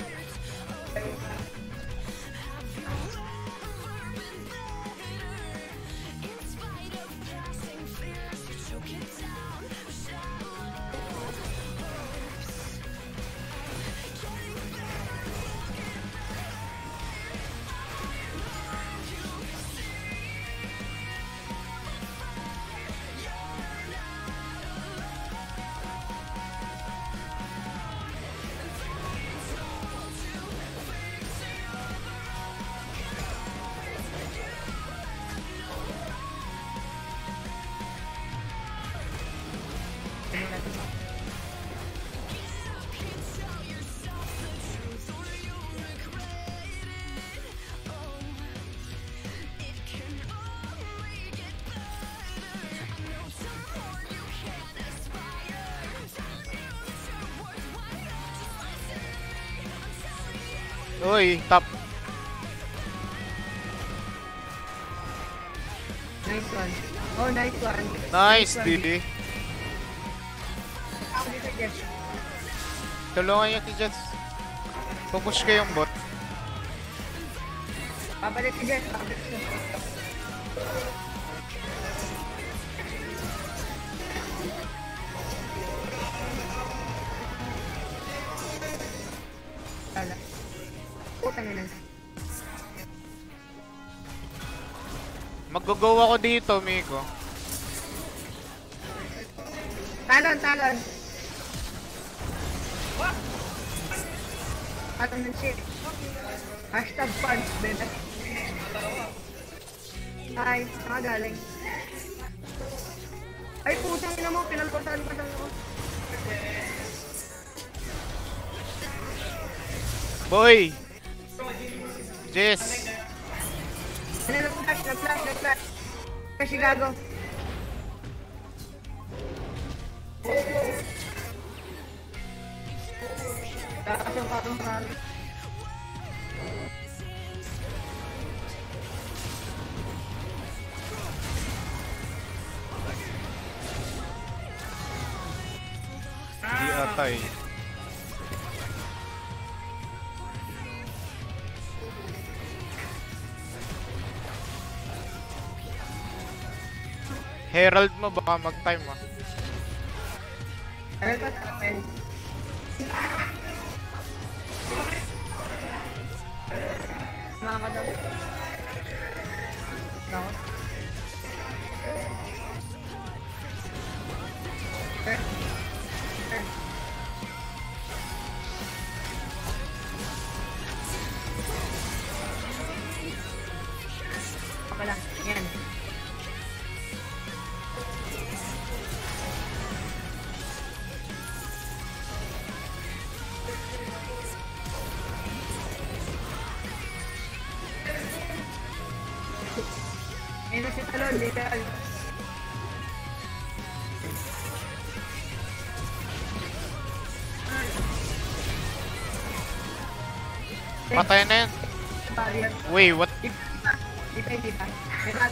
Uy, top. Nice one. Oh, nice one. Nice, one. Didi. Ako dito, Jeff. Tulungan niyo si Jets. Pupush kayong bot. Pabalik si Jeff. Pabalik si Jeff. Wala. Putang ina. Mag-go ako dito, Migo. Talon, talon. Talon ng shit. Hashtag punch, bebe. Ay, nakagaling. Ay, putang ina mo. Pinalportahan pa lang ako. Boy! Jess! Ano, nag-flash, nag-flash, nag-flash. Kasi gago. Takas yung katong kari. Di atay. Herald mo, baka mag-time ah. Ano ka sa akin? Mga ka daw. Ako? Eh? Eh? Okay lang. Yan. Ayun na si Talon, literal. Patay na yan. Barrier. Wait, what? Di pa, di pa, di pa. May lag.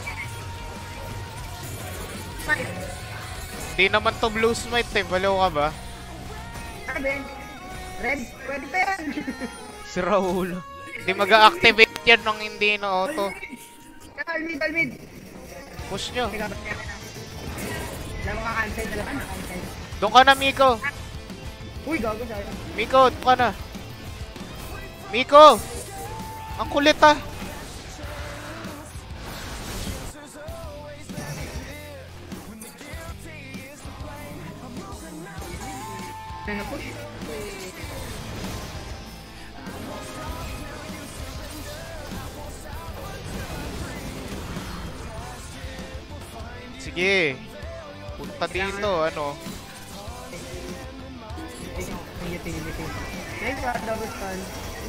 Five. Di naman to blue smite eh. Balaw ka ba? Seven. Red, pwede pa yan. Si Raul. Hindi mag-activate yan nung hindi na auto. Almid, almid. Push nyo. Teka, ba't yan na? Dalawa ka cancel, dalawa na cancel. Doon ka na, Miko. Uy, gago sa'yo. Miko, doon ka na. Miko! Ang kulit ah. Ano push? Sige. Punta dito, ano. Ingat, ingat, ingat. Nice shot, double stun.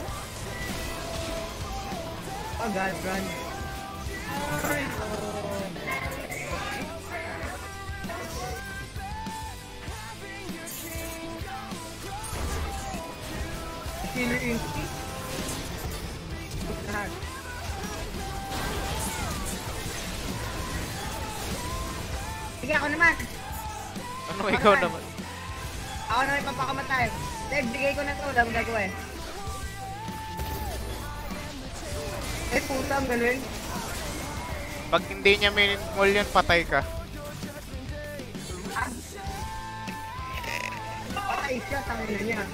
Oh god, run. Killer instinct. Lahat. Sige, ako naman. Ano, ikaw naman. Ako na may papakamatay. Dahil bigay ko na to, wala mong gagawa eh. Eh, puta, ang galing. Pag hindi niya minimall yan, patay ka. Patay siya, tangin na niya.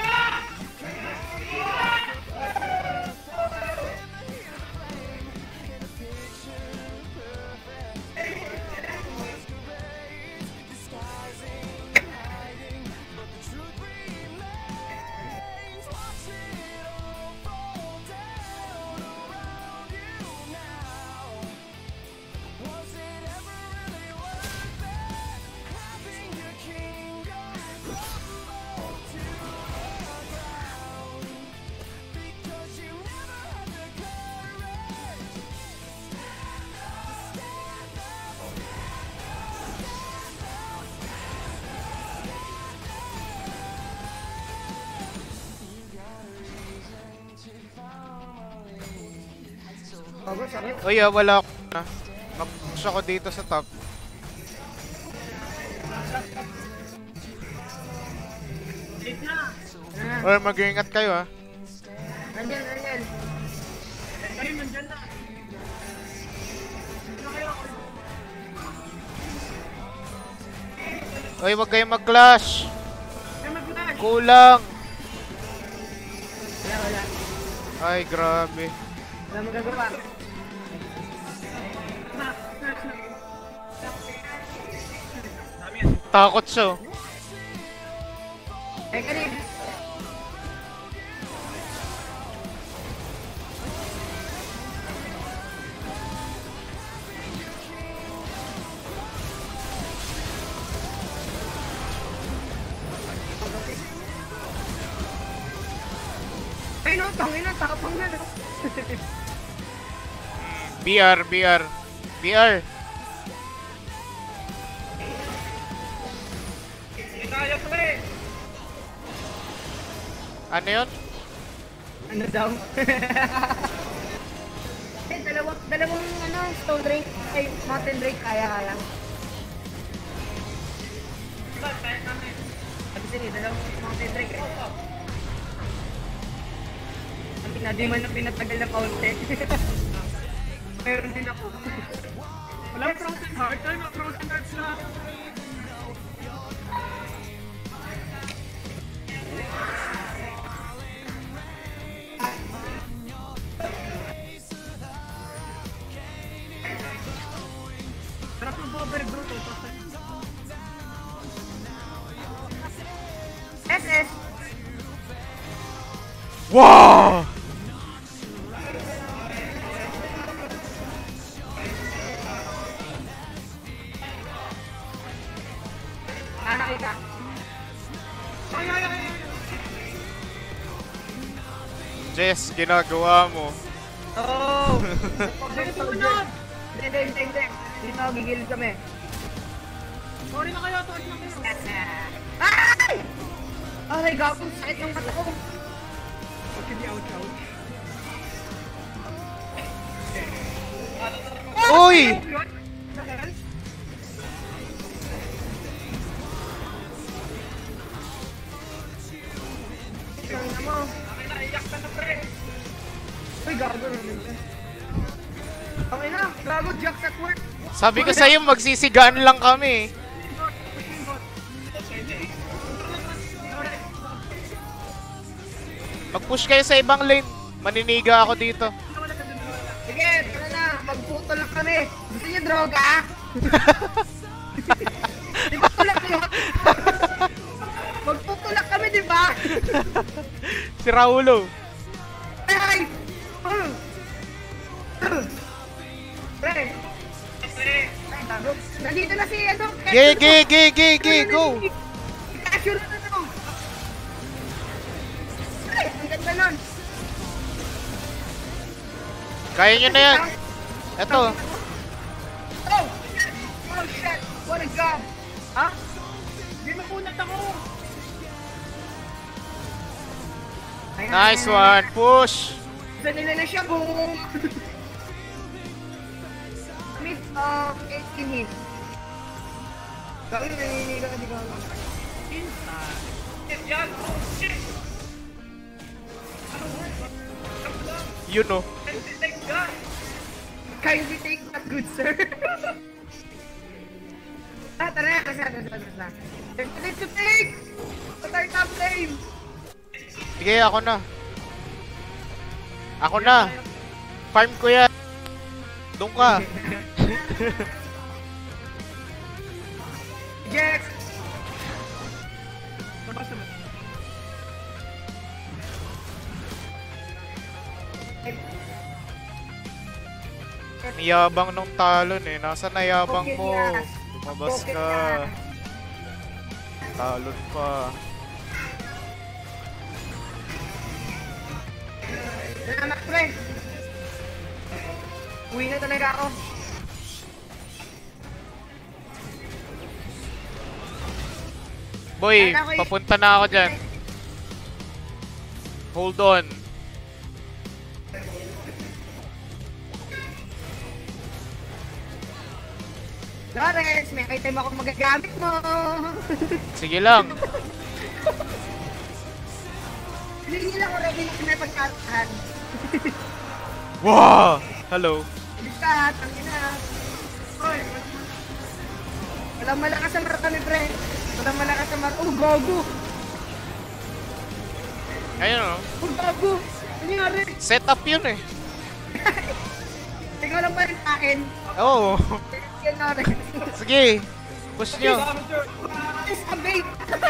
Bago, sakit. Uy, ah, wala ako na. Mag-push ako dito sa top. Ah, Or mag-ingat kayo ah. nandyan, nandyan. Ayun, nandyan na. Uy, wag kayong mag-clash. Ay, mag-flash. Kulang. Wala, wala. Ay, grabe. Wala magagawa. Takot siya. oh. Eh, kanina. Ay, no, tangin na, tapang na. B R, B R. B R. Hindi kaya ko eh. Ano yun? Ano daw? Eh, dalawang, dalawang, ano, stone drake, ay, mountain drake, kaya, kaya. Ba't kaya namin? Sabi sila, dalawang mountain drake, eh. Ang pinadi man na pinatagal na kaunti. Meron din ako. Walang frozen heart. Ay, mga frozen hearts lang. Sarap yung bobber bro to. S S. Wow! Anak kita. Ay, ay, ay, ay. Jess, ginagawa mo. Oh! Bakit sumunod? Hindi, hindi, hindi, hindi. Dito, gigilid kami. Sorry na kayo, sorry na kayo. Ay! Aray, gapong sakit ng mata ko. Okay, di ouch, ouch. Uy! Tingnan mo. Akin na, iyak ka na pre. Uy, gago na nila. Okay na, gago, Jack at work. Sabi ko sa'yo, magsisigaan lang kami. Mag-push kayo sa ibang lane. Maniniga ako dito. Sige, tara na, magputol lang kami. Gusto niyo droga? Di ba tulak yun? Magputulak kami, di ba? Si Raulo. Ay, ay! Pre! Ay, gago. Nandito na si, ano? Ge, ge, ge, ge, ge, go! Cashew na na to. Ay, ang ganda nun. Kaya nyo na yan. Eto. Oh! Oh, shit! What a job! Ha? Hindi makunat ako. Ayan, Nice ayan, one. Push. Gusto nila na siya, boom! Miss, uh, eighteen hits. Gawin na naniniga ka, di ka. Shit yan. Shit. You know. Thank God. Kindly take that, good sir. Ah, tara na, tara na, tara na, tara na. There's a to take! Patay top lane! Sige, ako na. Ako na. Farm ko yan. Doon ka. Jax! Sabas naman. Niyabang nung talon eh. Nasa nayabang Okay, mo? yes. Lumabas Okay, ka. yes. Talon pa. Salamat, pre! Uwi na talaga ako. Boy, Kala ko y- papunta na ako dyan. Hold on. Lawrence, may item ako magagamit mo. Sige lang. Hindi lang ko ready na may pagkatahan. Wow! Hello. Bilis ka, tangin na. Oy. Walang malakas sa mar kami, pre. Walang malakas sa mar. Oh, gago. Ayun o. Oh, gago. Ano nangyari? Set up yun eh. Tingnan lang ba rin akin? Oo. Yan na rin. Sige. Push nyo. Is a bait.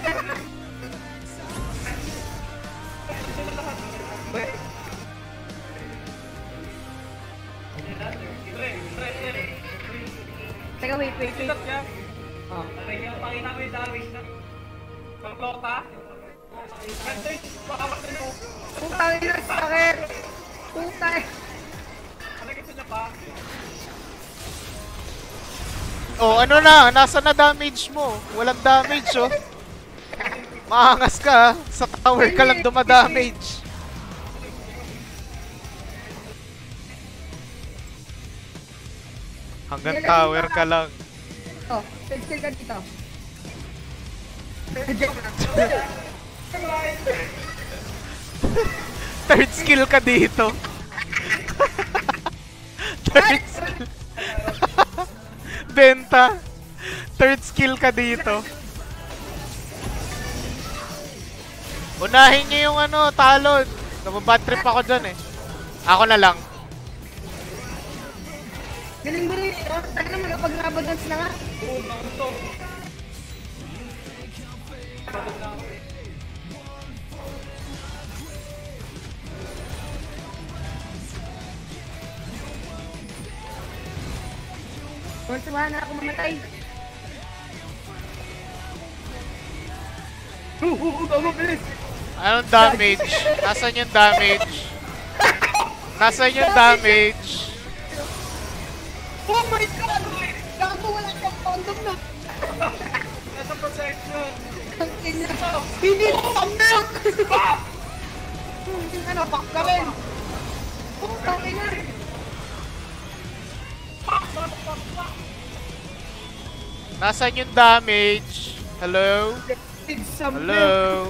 Teka, wait, wait, wait. Oh. Pakita mo yung damage na. Pagkota. Kasi, baka matino. Puta na sakit. Puta. Ano kasi niya pa? Oh, ano na? Nasa na damage mo? Walang damage oh. Maangas ka. Sa tower ka lang dumadamage. Hanggang tower ka lang. Oh, skill ka dito. Third skill ka dito. Third skill. benta. Third skill ka dito. Unahin niyo yung ano, talon. Nababad trip ako dyan eh. Ako na lang. Galing ba rin? Oh, tayo na magkapag-rabadance na nga. Oo, naman to. Konsumahan na ako mamatay. Oo, oo, gago, bilis. Anong damage? Nasaan yung damage? Nasaan yung damage? Oh my God! Gago, wala siyang condom na. Nasa protection. Ang ina. Hindi ko pamilk! Ano, pak ka rin. Oh, taki na. Nasaan yung damage? Hello? It's some Hello?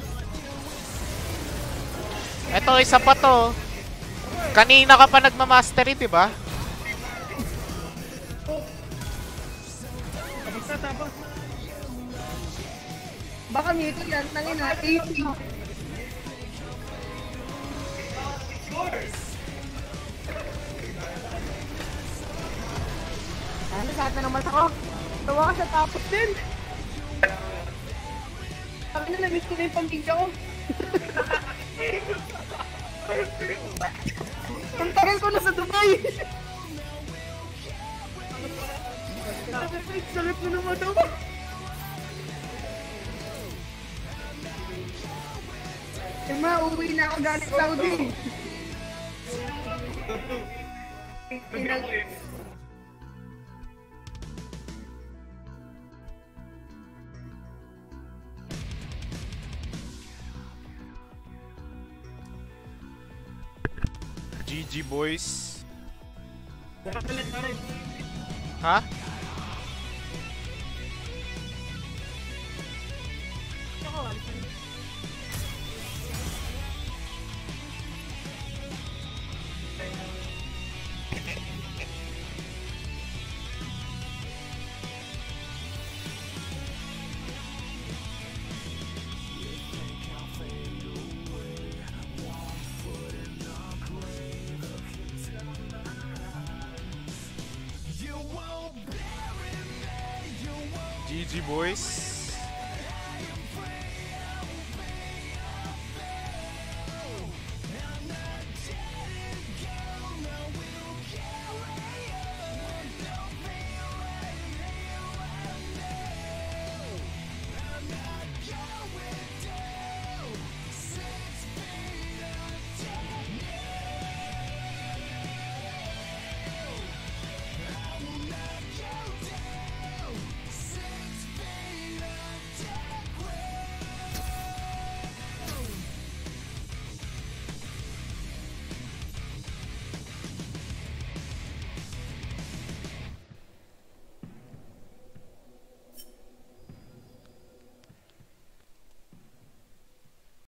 Eto, isa pa to. Kanina ka pa nagmamastery, di ba? Tapos na, tapos. Baka nito yan, tangin na. eighty. Ano, saat na naman ako. Tawa ka sa tapos din. Sabi na, namiss ko na yung pambigya ko. Ang tagal ko na sa Dubai. Sarap mo naman ako. Ema, uwi na ako galing Saudi. Inag- G G boys. Nakapalit na rin. Ha? G G boys.